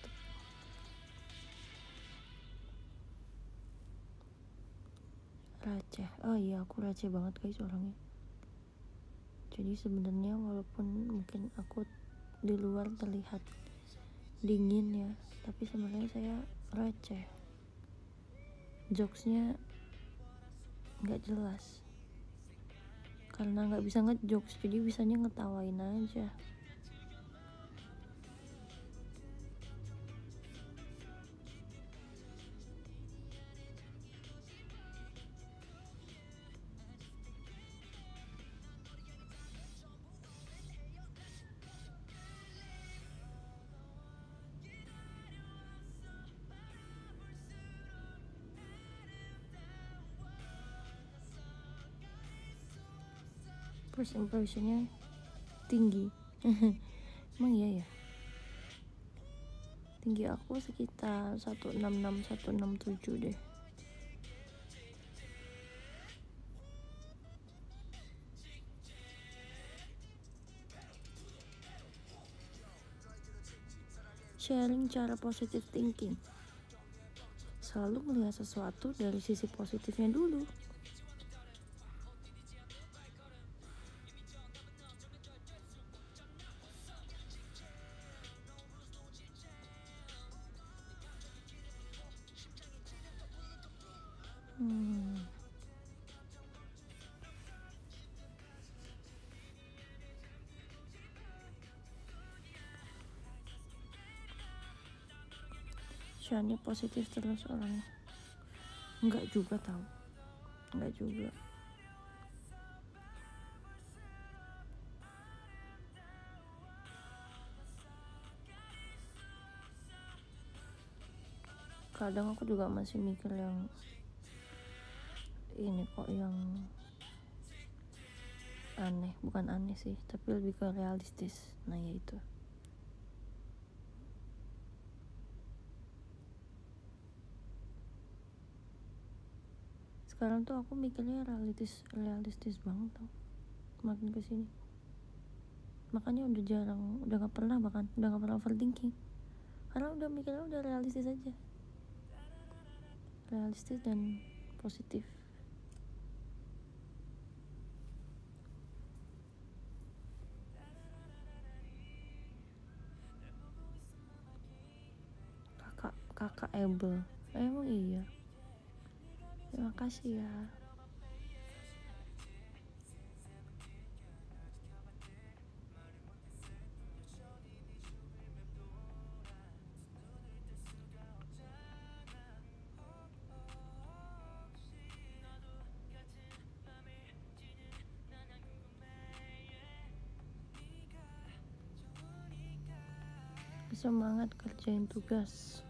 Receh. Oh iya, aku receh banget guys orangnya. Jadi sebenarnya walaupun mungkin aku di luar terlihat dingin ya, tapi sebenarnya saya receh. Jokesnya nggak jelas karena nggak bisa ngejokes, jadi bisanya ngetawain aja. First impressionnya tinggi. Emang iya ya? Tinggi aku sekitar 166-167 deh. Sharing cara positive thinking. selalu melihat sesuatu dari sisi positifnya dulu. Shania positif terus orangnya. Enggak juga tahu. Enggak juga. Kadang aku juga masih mikir yang ini kok yang aneh, bukan aneh sih, tapi lebih ke realistis. Nah ya itu. Sekarang tuh aku mikirnya realistis banget tau, makin kesini. Makanya udah gak pernah overthinking, karena udah mikirnya udah realistis aja, realistis dan positif. Kakak Abel, emang iya, terima kasih ya. Semangat kerjain tugas.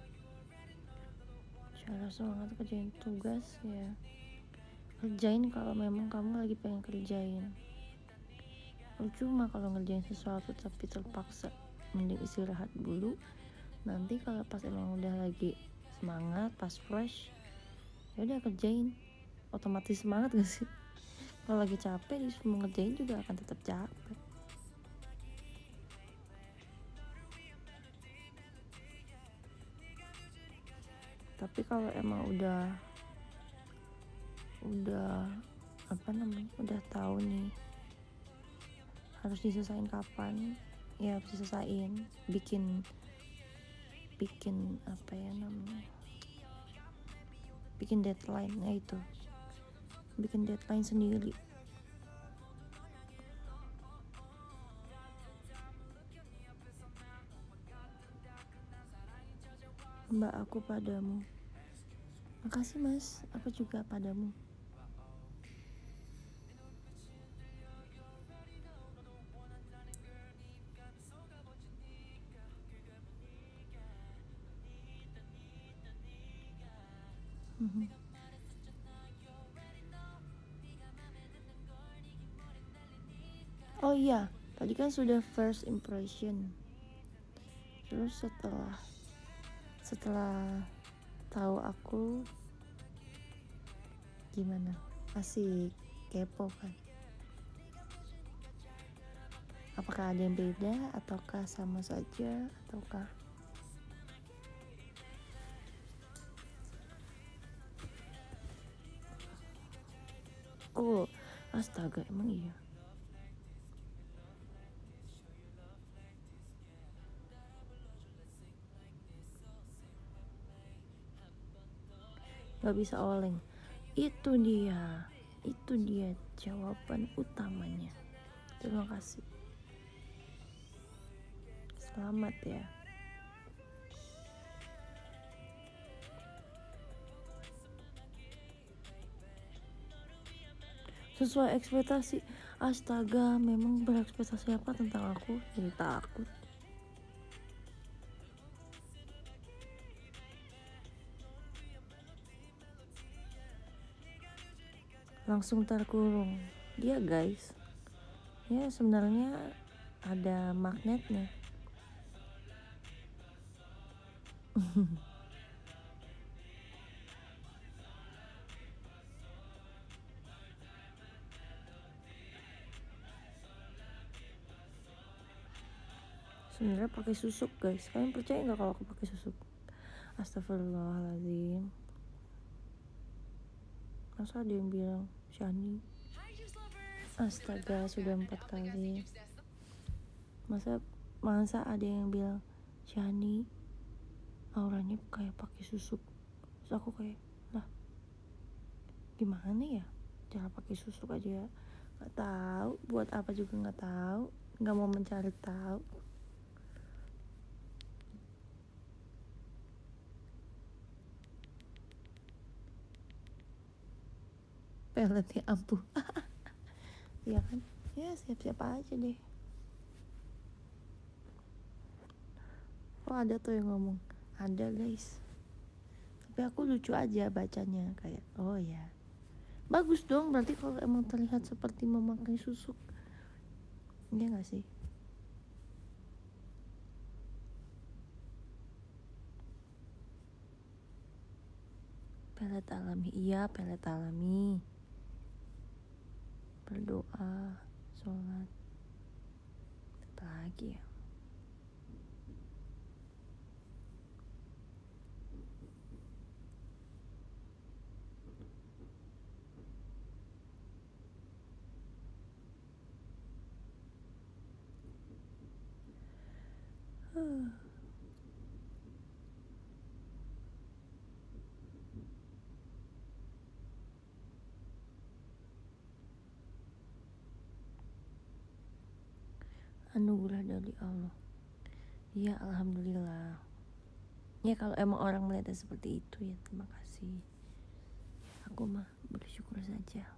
Cara semangat kerjain tugas ya, kerjain kalau memang kamu lagi pengen kerjain. Cuma kalau ngerjain sesuatu tapi terpaksa, mending istirahat dulu. Nanti kalau pas emang udah lagi semangat, pas fresh, ya udah kerjain. Otomatis semangat gak sih? Kalau lagi capek disuruh ngerjain juga akan tetap capek. Tapi kalau emang udah udah tahu nih harus diselesain kapan, ya harus diselesain. Bikin bikin deadline, ya itu, bikin deadline sendiri. Mbak, aku padamu. Makasih mas, aku juga padamu. Oh iya, tadi kan sudah first impression. Terus setelah tahu aku gimana? Asik, kepo kan? Apakah ada yang beda ataukah sama saja ataukah oh, astaga, emang iya. Gak bisa oleng. Itu dia jawaban utamanya. Terima kasih. Selamat ya. Sesuai ekspektasi. Astaga, memang berekspektasi apa tentang aku? Jadi takut. Langsung terkurung. Dia guys, ya sebenarnya ada magnetnya. Sebenarnya pakai susuk guys. Kalian percaya nggak kalau aku pakai susuk? Astagfirullahaladzim. Masa ada yang bilang Shani? Astaga, sudah 4 kali. Masa ada yang bilang Shani auranya kayak pakai susuk. Terus aku kayak, lah gimana ya cara pakai susuk aja nggak tahu, buat apa juga nggak tahu, nggak mau mencari tahu. Peletnya ampuh. Iya kan, ya siap-siap aja deh. Oh ada tuh yang ngomong, ada guys, tapi aku lucu aja bacanya, kayak oh ya bagus dong berarti kalau emang terlihat seperti memakai susuk. Iya gak sih? Pelet alami, iya pelet alami. Berdoa, sholat, apa lagi ya? Anugerah dari Allah. Ya alhamdulillah. Ya kalau emang orang melihatnya seperti itu ya terima kasih. Aku mah bersyukur saja.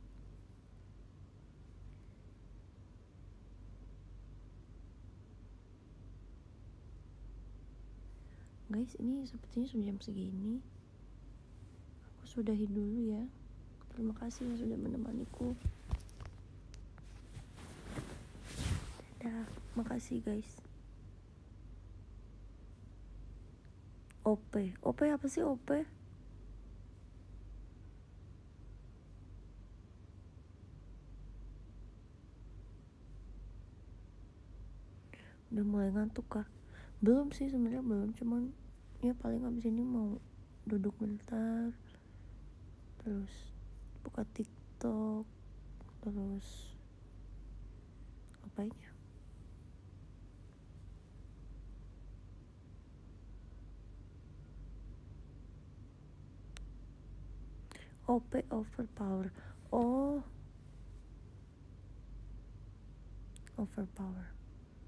Guys, ini sepertinya sudah jam segini. Aku sudahi dulu ya. Terima kasih yang sudah menemaniku. Dadah, makasih guys. OP apa sih OP? Udah mulai ngantuk kah? Belum sih sebenarnya, belum, cuman ya paling abis ini mau duduk bentar, terus buka TikTok, terus ngapain ya? OP overpower. Oh, overpower.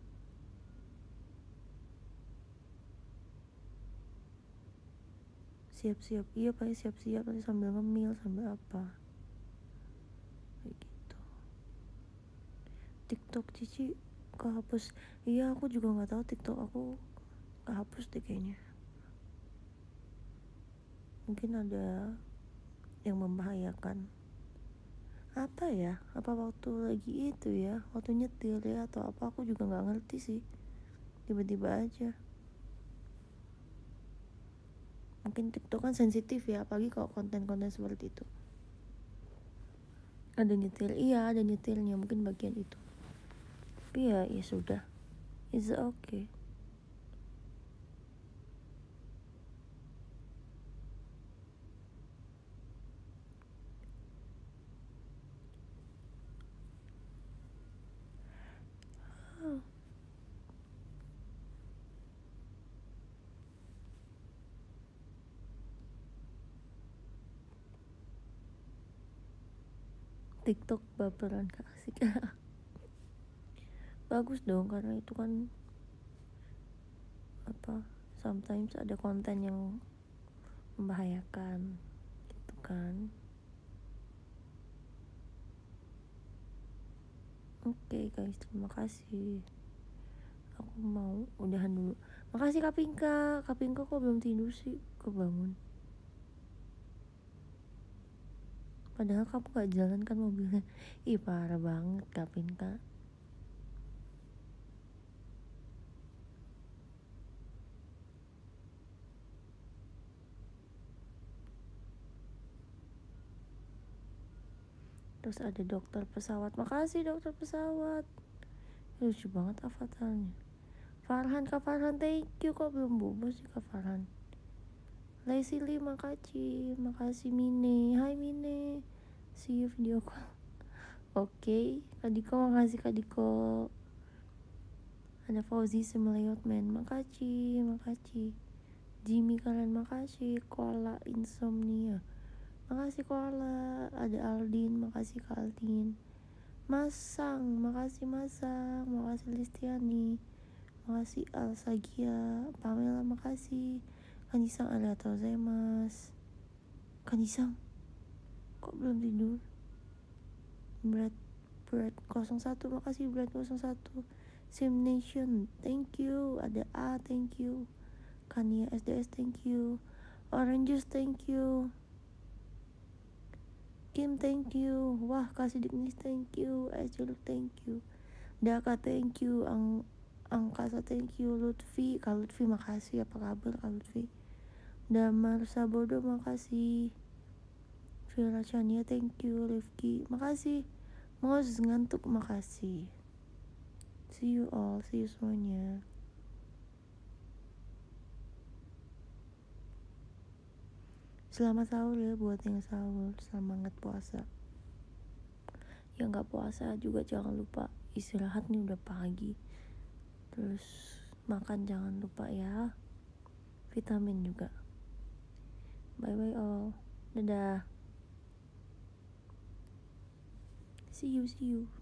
Siap-siap, iya paling siap-siap nanti sambil ngemil, sambil apa kayak gitu. TikTok Cici kehapus. Iya aku juga nggak tahu, TikTok aku kehapus deh kayaknya. Mungkin ada yang membahayakan. Apa ya, apa waktu lagi itu ya, waktu nyetir ya atau apa, aku juga nggak ngerti sih, tiba-tiba aja. Mungkin TikTok kan sensitif ya, apalagi kalau konten-konten seperti itu. Ada nyetir, iya ada nyetirnya, mungkin bagian itu. Tapi ya sudah, it's okay. TikTok baperan gak asik. Bagus dong, karena itu kan apa, sometimes ada konten yang membahayakan gitu kan. Oke guys, terima kasih. Aku mau udahan dulu. Makasih Kak Pinka. Kak Pinka kok belum tidur sih? Kebangun. Padahal kamu gak jalan kan mobilnya. Ih parah banget Kak Pinka. Terus ada dokter pesawat. Makasih dokter pesawat. Lucu banget avatarnya. Farhan, Kak Farhan, thank you. Kok belum bobo sih Kak Farhan? Leslie, makasih. Makasih Mine. Hai Mine. See you video call. Oke, Kak Diko, makasih Kak Diko. Ada Fauzi Semeleot men, makasih. Jimmy kalian makasih. Koala Insomnia, makasih Koala. Ada Aldin, makasih Kak Aldin. Masang, makasih Listiani, makasih Alsagia. Pamela, makasih. Kanisang arigatozaimasu. Kanisang, kok belum tidur? Berat 01, makasih berat 01. Sim Nation, thank you. Ada A, thank you. Kania SDS, thank you. Oranges, thank you. Kim, thank you. Wah, kasih Dignis, thank you. Juluk, thank you. Daka, thank you. Angkasa, thank you. Lutfi, Kak Lutfi, makasih. Apa kabar Kak Lutfi? Damar Sabodo, makasih. Vira Chania, thank you. Rifki, makasih. Mos ngantuk, makasih. See you all, see you semuanya. Selamat sahur ya buat yang sahur. Semangat puasa. Yang gak puasa juga jangan lupa istirahat nih, udah pagi. Terus makan jangan lupa ya. Vitamin juga. Bye bye all. Dadah. See you.